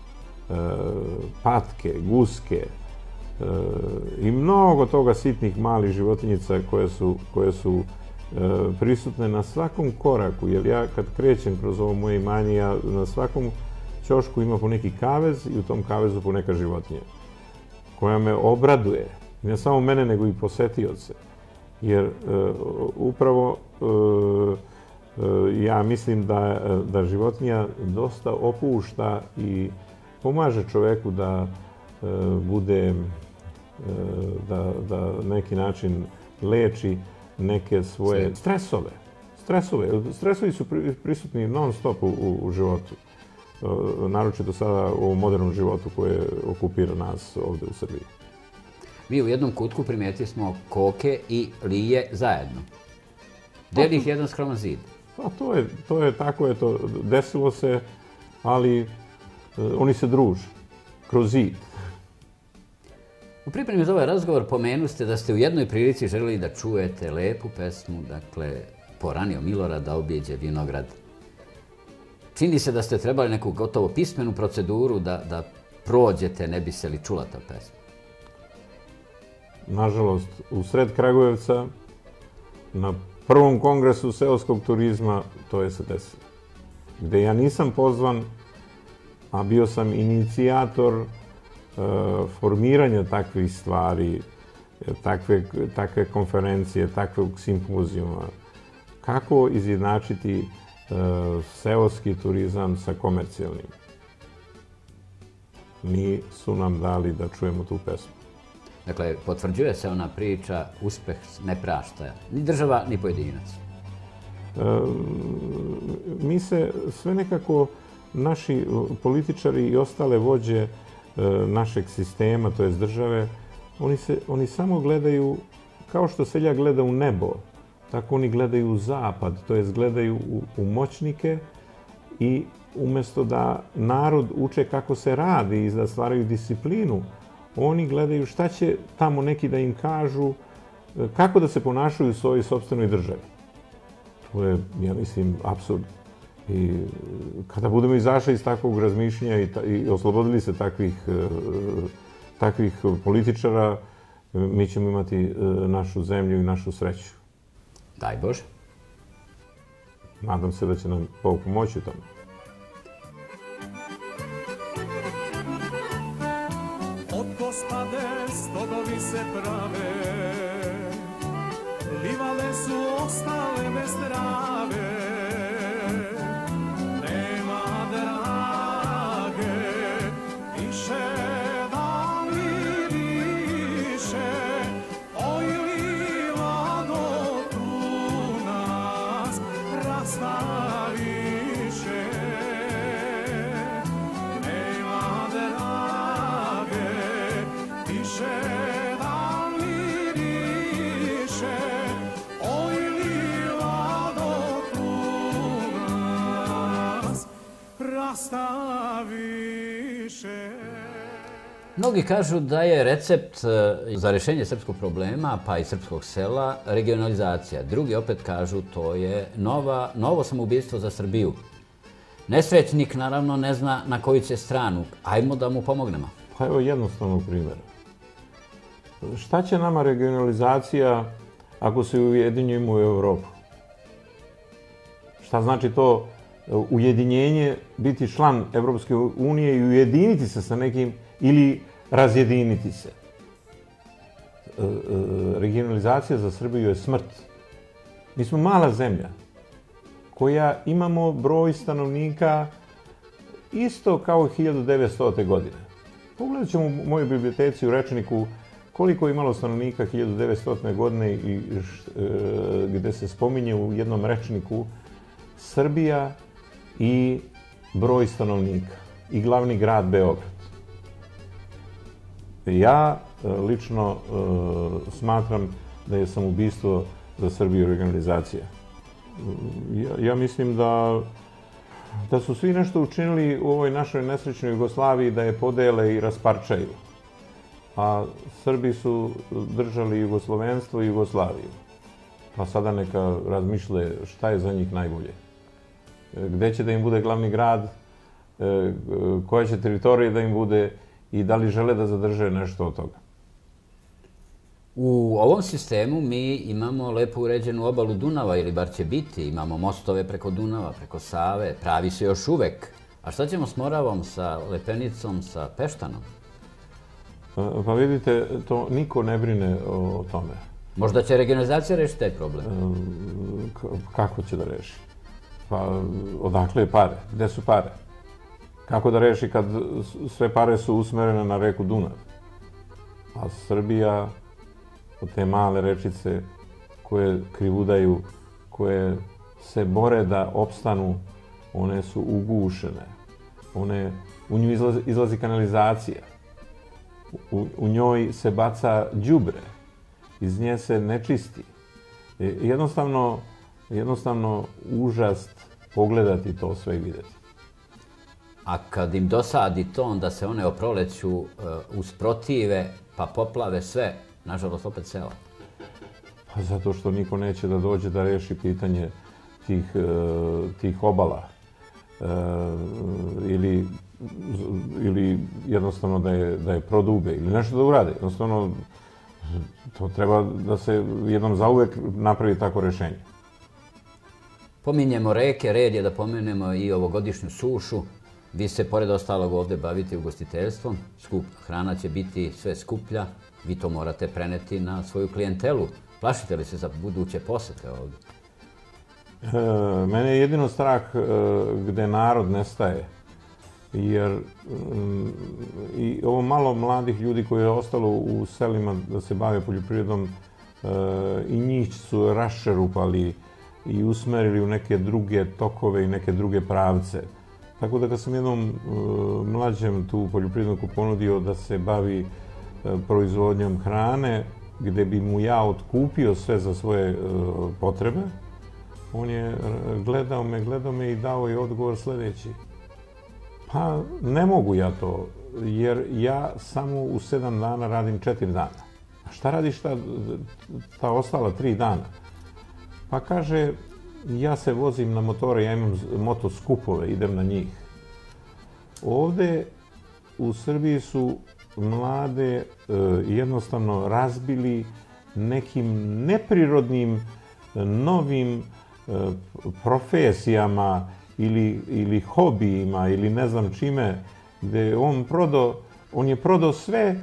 S3: patke, guske i mnogo toga sitnih malih životinjica koje su, koje su prisutne na svakom koraku, jer ja kad krećem kroz ovo moje imanje, ja na svakom ćošku ima po neki kavez i u tom kavezu po neka životinja koja me obraduje, ne samo mene nego i posetioce, jer uh, upravo uh, uh, ja mislim da, da životinja dosta opušta i pomaže čoveku da uh, bude, uh, da, da neki način leči neke svoje stresove. Stresove. Stresovi su prisutni non stop u, u životu. Naročito sada u modernom životu koje okupira nas ovde u Srbiji.
S2: Mi u jednom kutku primijetili smo koke i lije zajedno. Deli ih jedan skroman zid.
S3: Pa to je, to je tako, je to desilo se, ali oni se druže kroz zid.
S2: U pripremi za ovaj razgovor pomenu ste da ste u jednoj prilici želeli da čujete lepu pesmu, dakle, Poranio Milorad da objeđe vinograd. Čini se da ste trebali neku gotovo pismenu proceduru da, da prođete, ne bi se li čula ta pesma.
S3: Nažalost, u sred Kragujevca, na prvom kongresu seoskog turizma, to je se desilo. Gde ja nisam pozvan, a bio sam inicijator e, formiranja takvih stvari, takve, takve konferencije, takvog simpozijuma. Kako izjednačiti seoski turizam sa komercijalnim. Nisu nam dali da čujemo tu pesmu.
S2: Dakle, potvrđuje se ona priča, uspeh ne prašta ni država, ni pojedinac.
S3: E, mi se sve nekako, naši političari i ostale vođe e, našeg sistema, to jest države, oni, se, oni samo gledaju, kao što seljak gleda u nebo, tako oni gledaju u zapad, to jest gledaju u, u moćnike i umjesto da narod uče kako se radi i da stvaraju disciplinu, oni gledaju šta će tamo neki da im kažu, kako da se ponašaju u svojoj sopstvenoj državi. To je, ja mislim, apsurd. I kada budemo izašli iz takvog razmišljanja i, ta, i oslobodili se takvih, takvih političara, mi ćemo imati našu zemlju i našu sreću.
S2: Daj Bože.
S3: Nadam se da će nam Bog pomoći u tome.
S4: Od Gospode stogovi se prave, livade su ostale bez trave. Nema drage, više da mi više, oj livado tu nas rastaviše. Nema drage, više da mi više, oj livado tu nas rastaviše.
S2: Mnogi kažu da je recept za rješenje srpskog problema, pa i srpskog sela, regionalizacija. Drugi opet kažu to je nova, novo samoubistvo za Srbiju. Nesrećnik naravno ne zna na koju će stranu. Ajmo da mu pomognemo.
S3: Pa evo jednostavnog primjera. Šta će nama regionalizacija ako se ujedinjujemo u Evropu? Šta znači to ujedinjenje, biti član Evropske unije i ujediniti se sa nekim ili razjediniti se? Regionalizacija za Srbiju je smrt. Mi smo mala zemlja koja imamo broj stanovnika isto kao hiljadu devetstote. godine. Pogledat ćemo u mojoj biblioteci u rečniku koliko je imalo stanovnika hiljadu devetstote. godine i gde se spominje u jednom rečniku Srbija i broj stanovnika i glavni grad Beograd. Ja lično smatram da je samoubistvo za Srbiju regionalizacija. Ja, ja mislim da, da su svi nešto učinili u ovoj našoj nesrećnoj Jugoslaviji da je podele i rasparčaju. A Srbi su držali jugoslovenstvo i Jugoslaviju. Pa sada neka razmišlje šta je za njih najbolje. Gde će da im bude glavni grad, koja će teritorija da im bude i da li žele da zadrže nešto od toga.
S2: U ovom sistemu mi imamo lepo uređenu obalu Dunava, ili bar će biti. Imamo mostove preko Dunava, preko Save, pravi se još uvek. A šta ćemo s Moravom, sa Lepenicom, sa Peštanom?
S3: Pa vidite, to niko ne brine o tome.
S2: Možda će regionalizacija rešiti taj problem?
S3: Kako će da reši? Pa odakle je pare? Gde su pare? Kako da reši kad sve pare su usmerene na reku Dunav? A Srbija, od te male rečice koje krivudaju, koje se bore da opstanu, one su ugušene. One, u nju izlazi, izlazi kanalizacija. U, u njoj se baca đubre. Iz nje se ne čisti. Jednostavno, jednostavno užast pogledati to sve i vidjeti.
S2: A kad im dosadi to, onda se one o proleću uh, usprotive, pa poplave sve, nažalost, opet sela.
S3: Pa zato što niko neće da dođe da reši pitanje tih, uh, tih obala. Uh, ili, ili jednostavno da je, da je prodube, ili nešto da urade. Jednostavno, to treba da se jednom zauvek napravi tako rešenje.
S2: Pominjemo reke, red je da pomenemo i ovogodišnju sušu. Vi se, pored ostalog, ovdje bavite ugostiteljstvom. Skup, hrana će biti sve skuplja. Vi to morate preneti na svoju klijentelu. Plašite li se za buduće posete ovdje?
S3: E, mene je jedino strah e, gde narod nestaje. Jer m, i ovo malo mladih ljudi koji je ostalo u selima da se bave poljoprivredom, e, i njih su raščerupali i usmerili u neke druge tokove i neke druge pravce. Tako da kad sam jednom uh, mlađem tu poljoprivredniku ponudio da se bavi uh, proizvodnjom hrane, gde bi mu ja otkupio sve za svoje uh, potrebe, on je gledao me, gledao me i dao je odgovor sljedeći. Pa ne mogu ja to, jer ja samo u sedam dana radim četiri dana. A šta radiš ta, ta ostala tri dana? Pa kaže, ja se vozim na motore, ja imam motoskupove, idem na njih. Ovde u Srbiji su mlade e, jednostavno razbili nekim neprirodnim, novim e, profesijama ili, ili hobijima ili ne znam čime, gde on prodao, on je prodao sve e,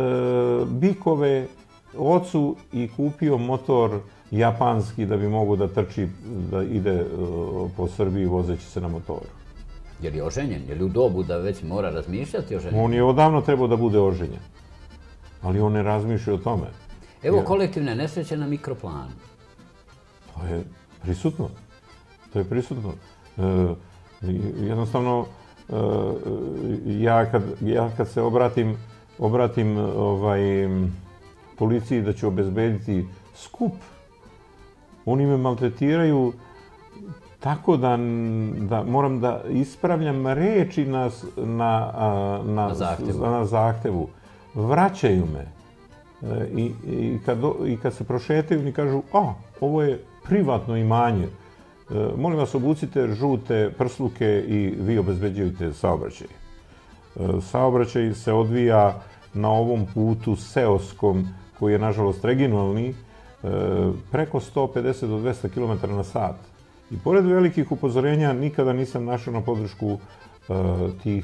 S3: bikove ocu i kupio motor japanski da bi mogo da trči, da ide uh, po Srbiji vozeći se na motoru.
S2: Je li oženjen? Je li u dobu da već mora razmišljati o ženjenju?
S3: On je odavno trebao da bude oženjen, ali on ne razmišlja o tome.
S2: Evo
S3: Jer...
S2: kolektivne nesreće na mikroplanu.
S3: To je prisutno. To je prisutno. E, jednostavno, e, ja, kad, ja kad se obratim, obratim ovaj, policiji da ću obezbediti skup, oni me maltretiraju tako da, da moram da ispravljam reči na, na, na,
S2: na, zahtevu.
S3: na zahtevu. Vraćaju me. E, i, i, kad, I kad se prošetaju, mi kažu, a, ovo je privatno imanje. E, molim vas, obucite žute prsluke i vi obezbeđujete saobraćaj. E, saobraćaj se odvija na ovom putu seoskom, koji je, nažalost, regionalni, preko sto pedeset do dvesta kilometara na sat. I pored velikih upozorenja nikada nisam našao na podršku uh, tih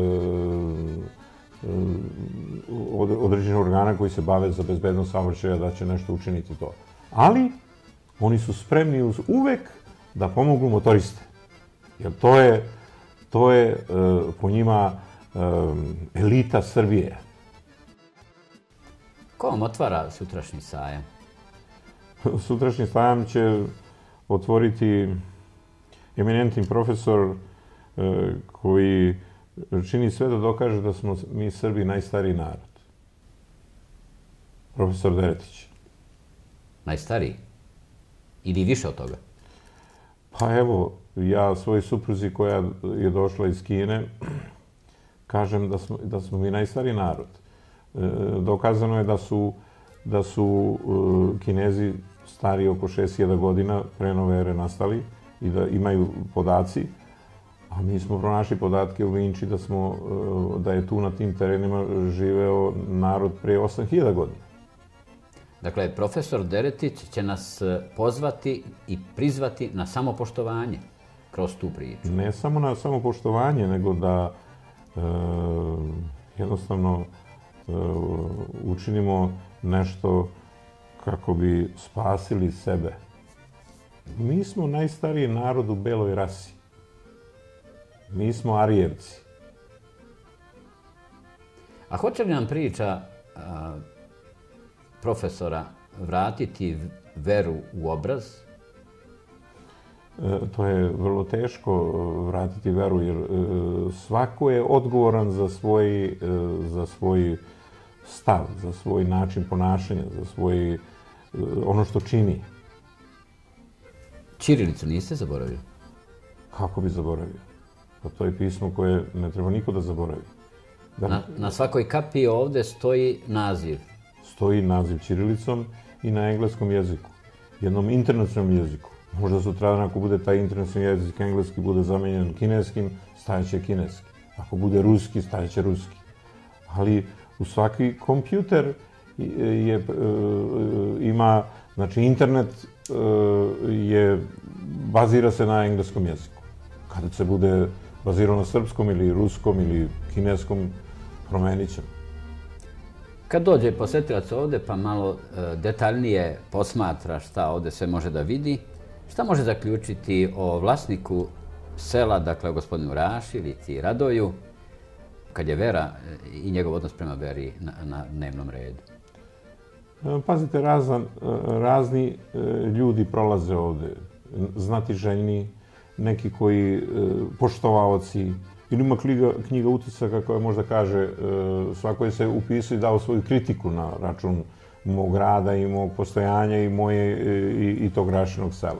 S3: uh, određenih organa koji se bave za bezbednost saobraćaja da će nešto učiniti to. Ali oni su spremni uz uvek da pomognu motoriste. Jer to je, to je uh, po njima uh, elita Srbije.
S2: Ko vam otvara sutrašnji sajam?
S3: Sutrašnji sajam će otvoriti eminentni profesor e, koji čini sve da dokaže da smo mi Srbi najstariji narod. Profesor Deretić.
S2: Najstariji? Ili više od toga?
S3: Pa evo, ja svojoj supruzi koja je došla iz Kine kažem da smo, da smo mi najstariji narod. E, dokazano je da su, da su e, Kinezi stari oko šest hiljada godina pre nove ere nastali i da imaju podaci, a mi smo pronašli podatke u Vinči da, smo, da je tu na tim terenima živeo narod pre osam hiljada godina.
S2: Dakle, profesor Deretić će nas pozvati i prizvati na samopoštovanje kroz tu priču.
S3: Ne samo na samopoštovanje, nego da e, jednostavno e, učinimo nešto kako bi spasili sebe. Mi smo najstariji narod u beloj rasi. Mi smo Arijevci.
S2: A hoće li nam priča a, profesora vratiti veru u obraz?
S3: E, to je vrlo teško vratiti veru, jer e, svako je odgovoran za svoj, e, za svoj stav, za svoj način ponašanja, za svoj, e, ono što čini.
S2: Ćirilicu niste zaboravili?
S3: Kako bi zaboravio? Pa to je pismo koje ne treba niko da zaboravi. Da,
S2: Na, na svakoj kapiji ovde stoji naziv.
S3: Stoji naziv ćirilicom i na engleskom jeziku. Jednom internacionalnom jeziku. Možda sutradan ako bude taj internacionalni jezik engleski bude zamenjen kineskim, stajeće kineski. Ako bude ruski, stajeće ruski. Ali u svaki kompjuter je, ima, znači internet je, bazira se na engleskom jeziku. Kada se bude bazirao na srpskom ili ruskom ili kineskom, promenit ćemo.
S2: Kad dođe posetilac ovde pa malo e, detaljnije posmatra šta ovde sve može da vidi, šta može zaključiti o vlasniku sela, dakle o gospodinu Raši, Lici Radoju, kad je vera i njegov odnos prema veri na, na dnevnom redu?
S3: Pazite, razan, razni ljudi prolaze ovde, znatiželjni, neki koji poštovaoci, ili ima knjiga, knjiga utisaka koja možda kaže svako je se upisao i dao svoju kritiku na račun mog rada i mog postojanja i moje i, i tog Rašinog sela.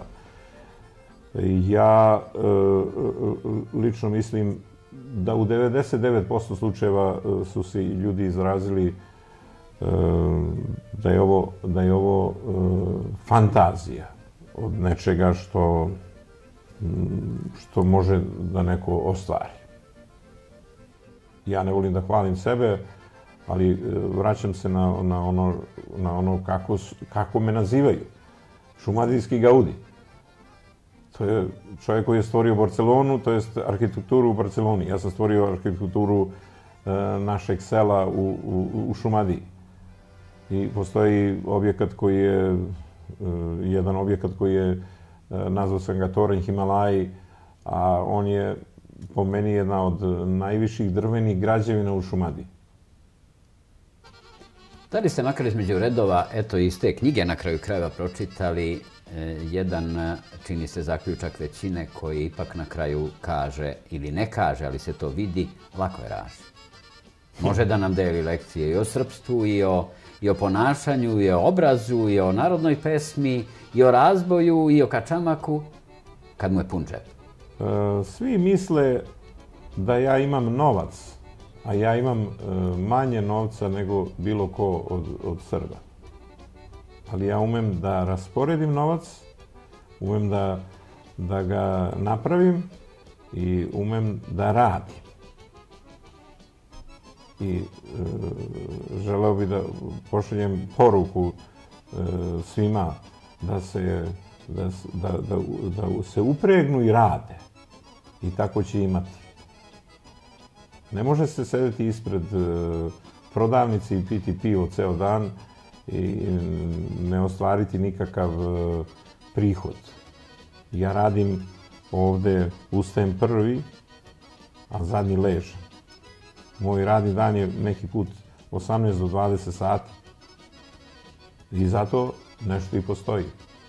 S3: Ja lično mislim da u devedeset devet posto slučajeva su se ljudi izrazili da je ovo, da je ovo fantazija od nečega što, što može da neko ostvari. Ja ne volim da hvalim sebe, ali vraćam se na, na ono, na ono kako, kako me nazivaju. Šumadijski Gaudi. To je čovjek koji je stvorio Barcelonu, to jest arhitekturu u Barceloni. Ja sam stvorio arhitekturu e, našeg sela u, u, u Šumadiji. I postoji objekat koji je, e, jedan objekat koji je, e, nazvao sam ga Toranj Himalaji, a on je po meni jedna od najviših drvenih građevina u Šumadiji.
S2: Da li ste makar između redova, eto iz te knjige na kraju krajeva pročitali jedan, čini se, zaključak većine koji ipak na kraju kaže ili ne kaže, ali se to vidi, lako je Raši. Može da nam deli lekcije i o srpstvu, i o, i o ponašanju, i o obrazu, i o narodnoj pesmi, i o razboju, i o kačamaku, kad mu je pun džep.
S3: Svi misle da ja imam novac, a ja imam manje novca nego bilo ko od, od Srba. Ali ja umem da rasporedim novac, umem da, da ga napravim i umem da radim. I e, želeo bih da pošaljem poruku e, svima da se, da, da, da, da se upregnu i rade. I tako će imati. Ne može se sedeti ispred e, prodavnice i piti pivo ceo dan i ne ostvariti nikakav e, prihod. Ja radim ovde, ustajem prvi, a zadnji ležem. Moj radni dan je neki put osamnaest do dvadeset sati. I zato nešto i postoji.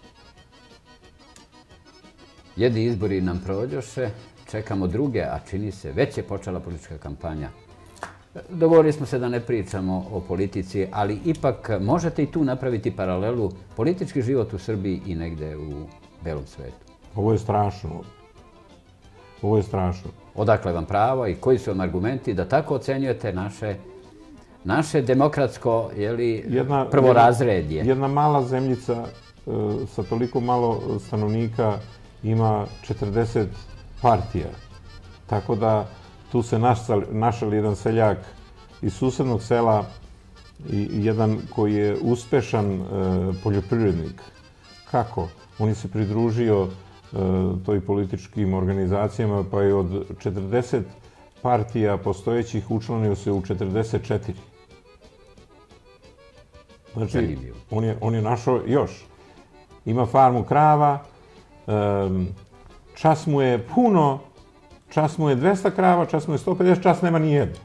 S2: Jedni izbori nam prođoše, čekamo druge, a čini se, već je počela politička kampanja. Dogovorili smo se da ne pričamo o politici, ali ipak možete i tu napraviti paralelu politički život u Srbiji i negde u belom svetu.
S3: Ovo je strašno. Ovo je strašno.
S2: Odakle vam pravo i koji su vam argumenti da tako ocenjujete naše, naše demokratsko, jeli,
S3: jedna,
S2: prvorazredje?
S3: Jedna, jedna mala zemljica sa toliko malo stanovnika ima četrdeset partija. Tako da tu se našao jedan seljak iz susednog sela i jedan koji je uspešan poljoprivrednik. Kako? On je se pridružio toj političkim organizacijama, pa je od četrdeset partija postojećih učlanio se u četrdeset četiri. Znači, on je, on je našao još. Ima farmu krava, čas mu je puno, čas mu je dvesta krava, čas mu je sto pedeset, čas nema ni jedno.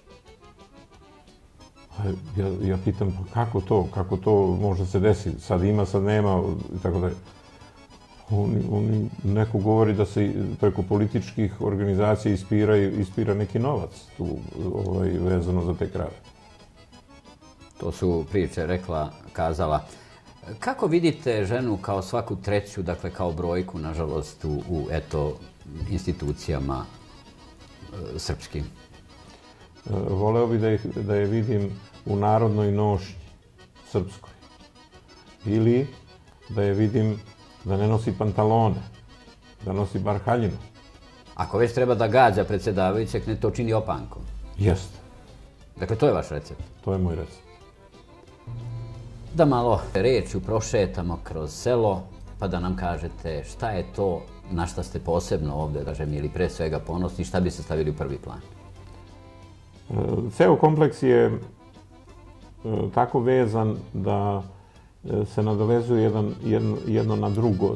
S3: Ja, ja pitam, pa kako to, kako to može se desiti? Sad ima, sad nema, i tako dalje. Oni, oni, neko govori da se preko političkih organizacija ispira, ispira neki novac tu, ovaj, vezano za te krave.
S2: To su priče rekla, kazala. Kako vidite ženu kao svaku treću, dakle kao brojku, nažalost, u, u eto, institucijama e, srpskim?
S3: E, voleo bih da, da je vidim u narodnoj nošnji srpskoj. Ili da je vidim da ne nosi pantalone, da nosi bar haljinu.
S2: Ako već treba da gađa predsjedavajućeg, ne to čini opankom.
S3: Jeste.
S2: Dakle, to je vaš recept?
S3: To je moj recept.
S2: Da malo rečju prošetamo kroz selo, pa da nam kažete šta je to na šta ste posebno ovdje, kažem, ili pre svega ponosni, šta bi se stavili u prvi plan?
S3: Ceo kompleks je tako vezan da se nadovezuje jedan, jedno, jedno na drugo.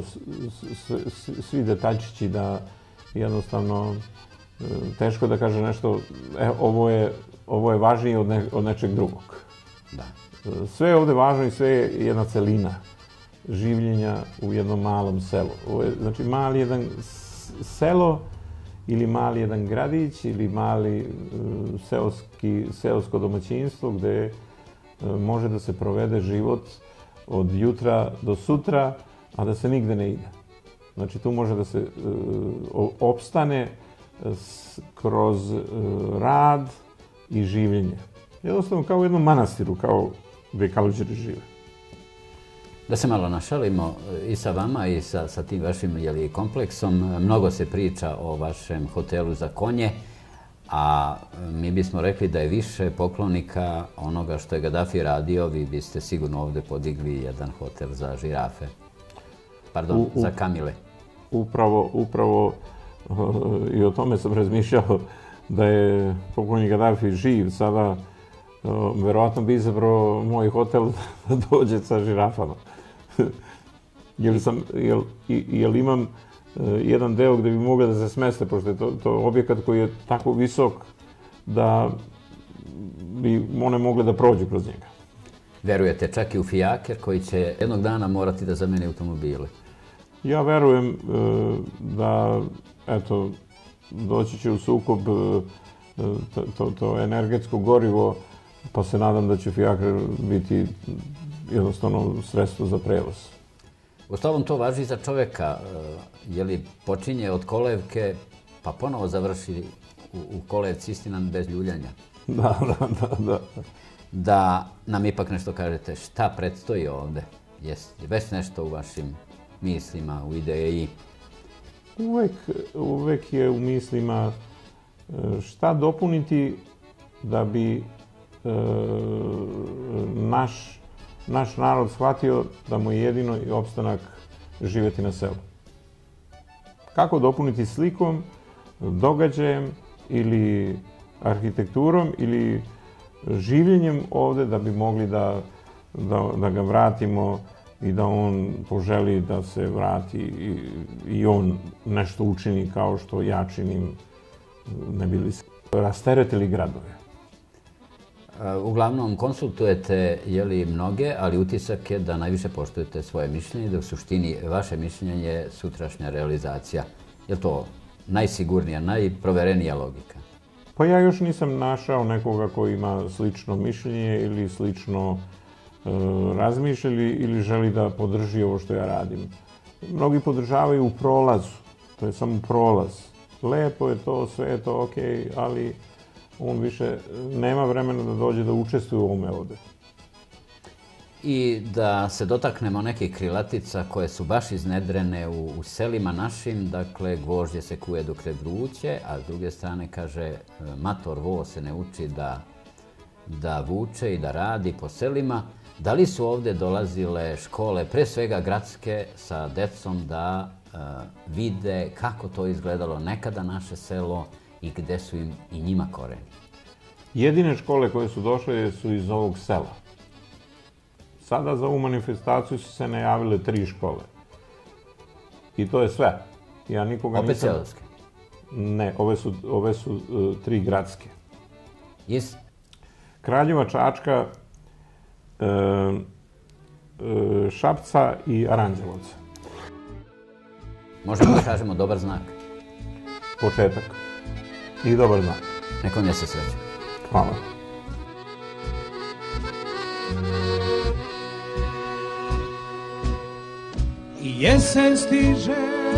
S3: Svi detaljčići da jednostavno teško da kaže nešto, e, ovo je, ovo je važnije od, ne, od nečeg drugog.
S2: Da.
S3: Sve je ovdje važno i sve je jedna celina življenja u jednom malom selu. Ovo je, znači, mali jedan selo ili mali jedan gradić ili mali seoski, seosko domaćinstvo gdje može da se provede život od jutra do sutra, a da se nigde ne ide. Znači, tu može da se uh, opstane kroz uh, rad i življenje. Jednostavno kao u jednom manastiru, kao gdje Kaluđeri žive.
S2: Da se malo našalimo i sa vama i sa, sa tim vašim jeli, kompleksom. Mnogo se priča o vašem hotelu za konje, a mi bismo rekli da je više poklonika onoga što je Gaddafi radio, vi biste sigurno ovdje podigli jedan hotel za žirafe. Pardon, u, u, za kamile.
S3: Upravo, upravo uh, i o tome sam razmišljao da je poklonik Gaddafi živ sada, uh, verovatno bi izabrao moj hotel da dođe sa žirafama. jer, sam, jer, jer imam uh, jedan deo gdje bi mogli da se smeste, pošto je to, to objekat koji je tako visok da bi one mogle da prođu kroz njega.
S2: Verujete čak i u fijaker koji će jednog dana morati da zameni automobile?
S3: Ja verujem uh, da, eto, doći će u sukob uh, to, to, to energetsko gorivo, pa se nadam da će fijaker biti jednostavno sredstvo za prevoz.
S2: Uostalom to važi za čoveka, je li počinje od kolevke, pa ponovo završi u, u kolevci, istina bez ljuljanja.
S3: Da, da, da, da.
S2: Da nam ipak nešto kažete, šta predstoji ovdje? Jeste već nešto u vašim mislima, u ideji?
S3: Uvek, uvek je u mislima šta dopuniti da bi e, naš, naš narod shvatio da mu je jedino i opstanak živjeti na selu. Kako dopuniti slikom, događajem ili arhitekturom ili življenjem ovdje da bi mogli da, da, da ga vratimo i da on poželi da se vrati i, i on nešto učini kao što ja činim, ne bi li se rasteretili gradove.
S2: Uglavnom konsultujete jeli, mnoge, ali utisak je da najviše poštujete svoje mišljenje, da u suštini vaše mišljenje je sutrašnja realizacija. Je to najsigurnija, najproverenija logika?
S3: Pa ja još nisam našao nekoga koji ima slično mišljenje ili slično e, razmišlja ili, ili želi da podrži ovo što ja radim. Mnogi podržavaju u prolazu, to je samo prolaz. Lepo je to, sve je to ok, ali on više nema vremena da dođe da učestvuje u ovome ovde.
S2: i da se dotaknemo nekih krilatica koje su baš iznedrene u, u selima našim. Dakle, gvožđe se kuje dok je vruće, a s druge strane kaže mator vo se ne uči da, da vuče i da radi po selima. Da li su ovdje dolazile škole, pre svega gradske, sa decom da uh, vide kako to izgledalo nekada naše selo i gde su im i njima koreni?
S3: Jedine škole koje su došle su iz ovog sela. Sada za ovu manifestaciju su se najavile tri škole. I to je sve. Ja nikoga
S2: Opet
S3: nisam...
S2: selovske?
S3: Ne, ove su, ove su uh, tri gradske.
S2: Is?
S3: Kraljeva, Čačka, uh, uh, Šapca i Aranđelovca.
S2: Možemo da kažemo dobar znak.
S3: Početak. I dobar znak.
S2: Nekom je se sreće.
S3: Hvala.
S4: Jesen stiže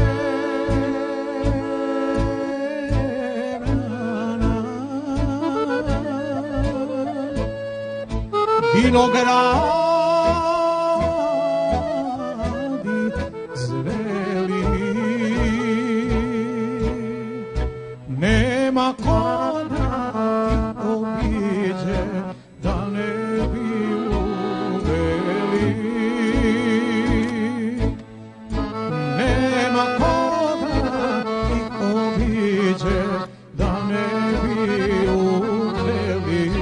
S4: rana, vinogradi zreli, nema ko da ti obiđe da ne bi uveli. Nema ko da ti obiđe da ne bi uveli.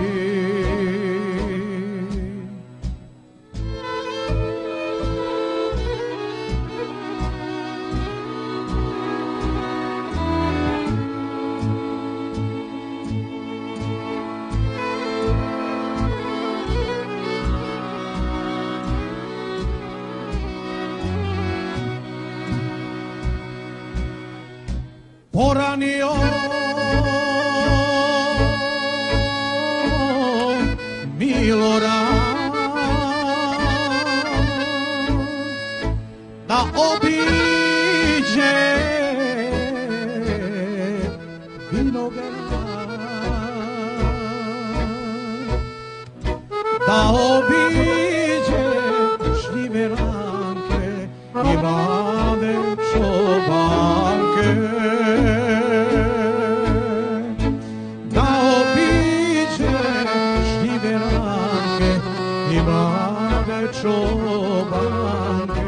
S4: Poranio Milorad da obiđe vinograd, da obiđe šljiveranke i mlade čobanke. Čobanke.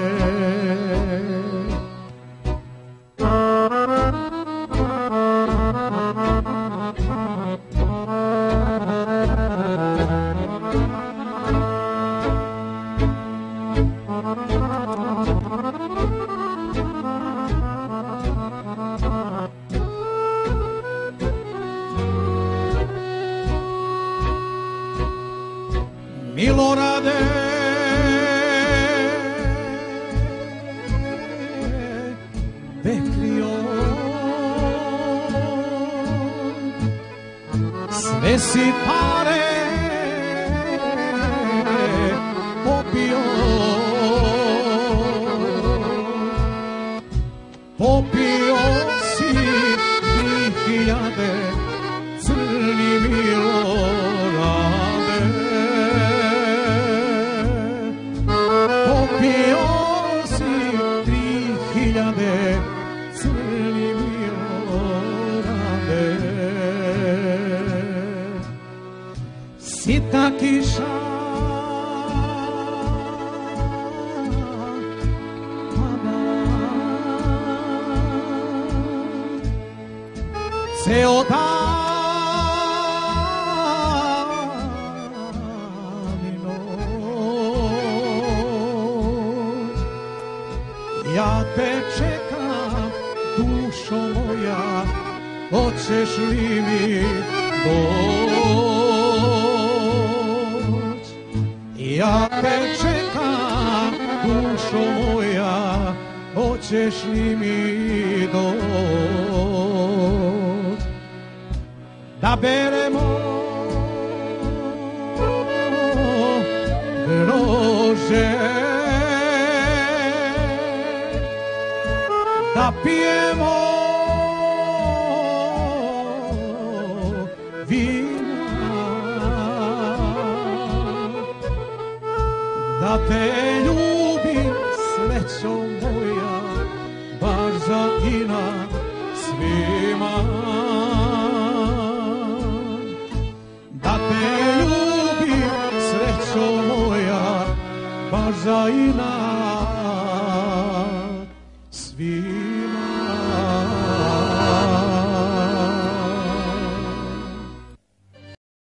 S4: Milorade, Bekrio, sve si pare popio, popio si tri hiljade crni Milorade. Popio si tri hiljade crni Milorade. Sita kiša pada, ceo dan i noć. Ja te čekam, dušo moja, hoćeš li mi doć? Ja te čekam, dušo moja, hoćeš li mi doć? Da beremo grože, da pijemo vina, da te ljubim, srećo moja, baš za inat svima. Da te ljubim, srećo moja, baš za inat svima.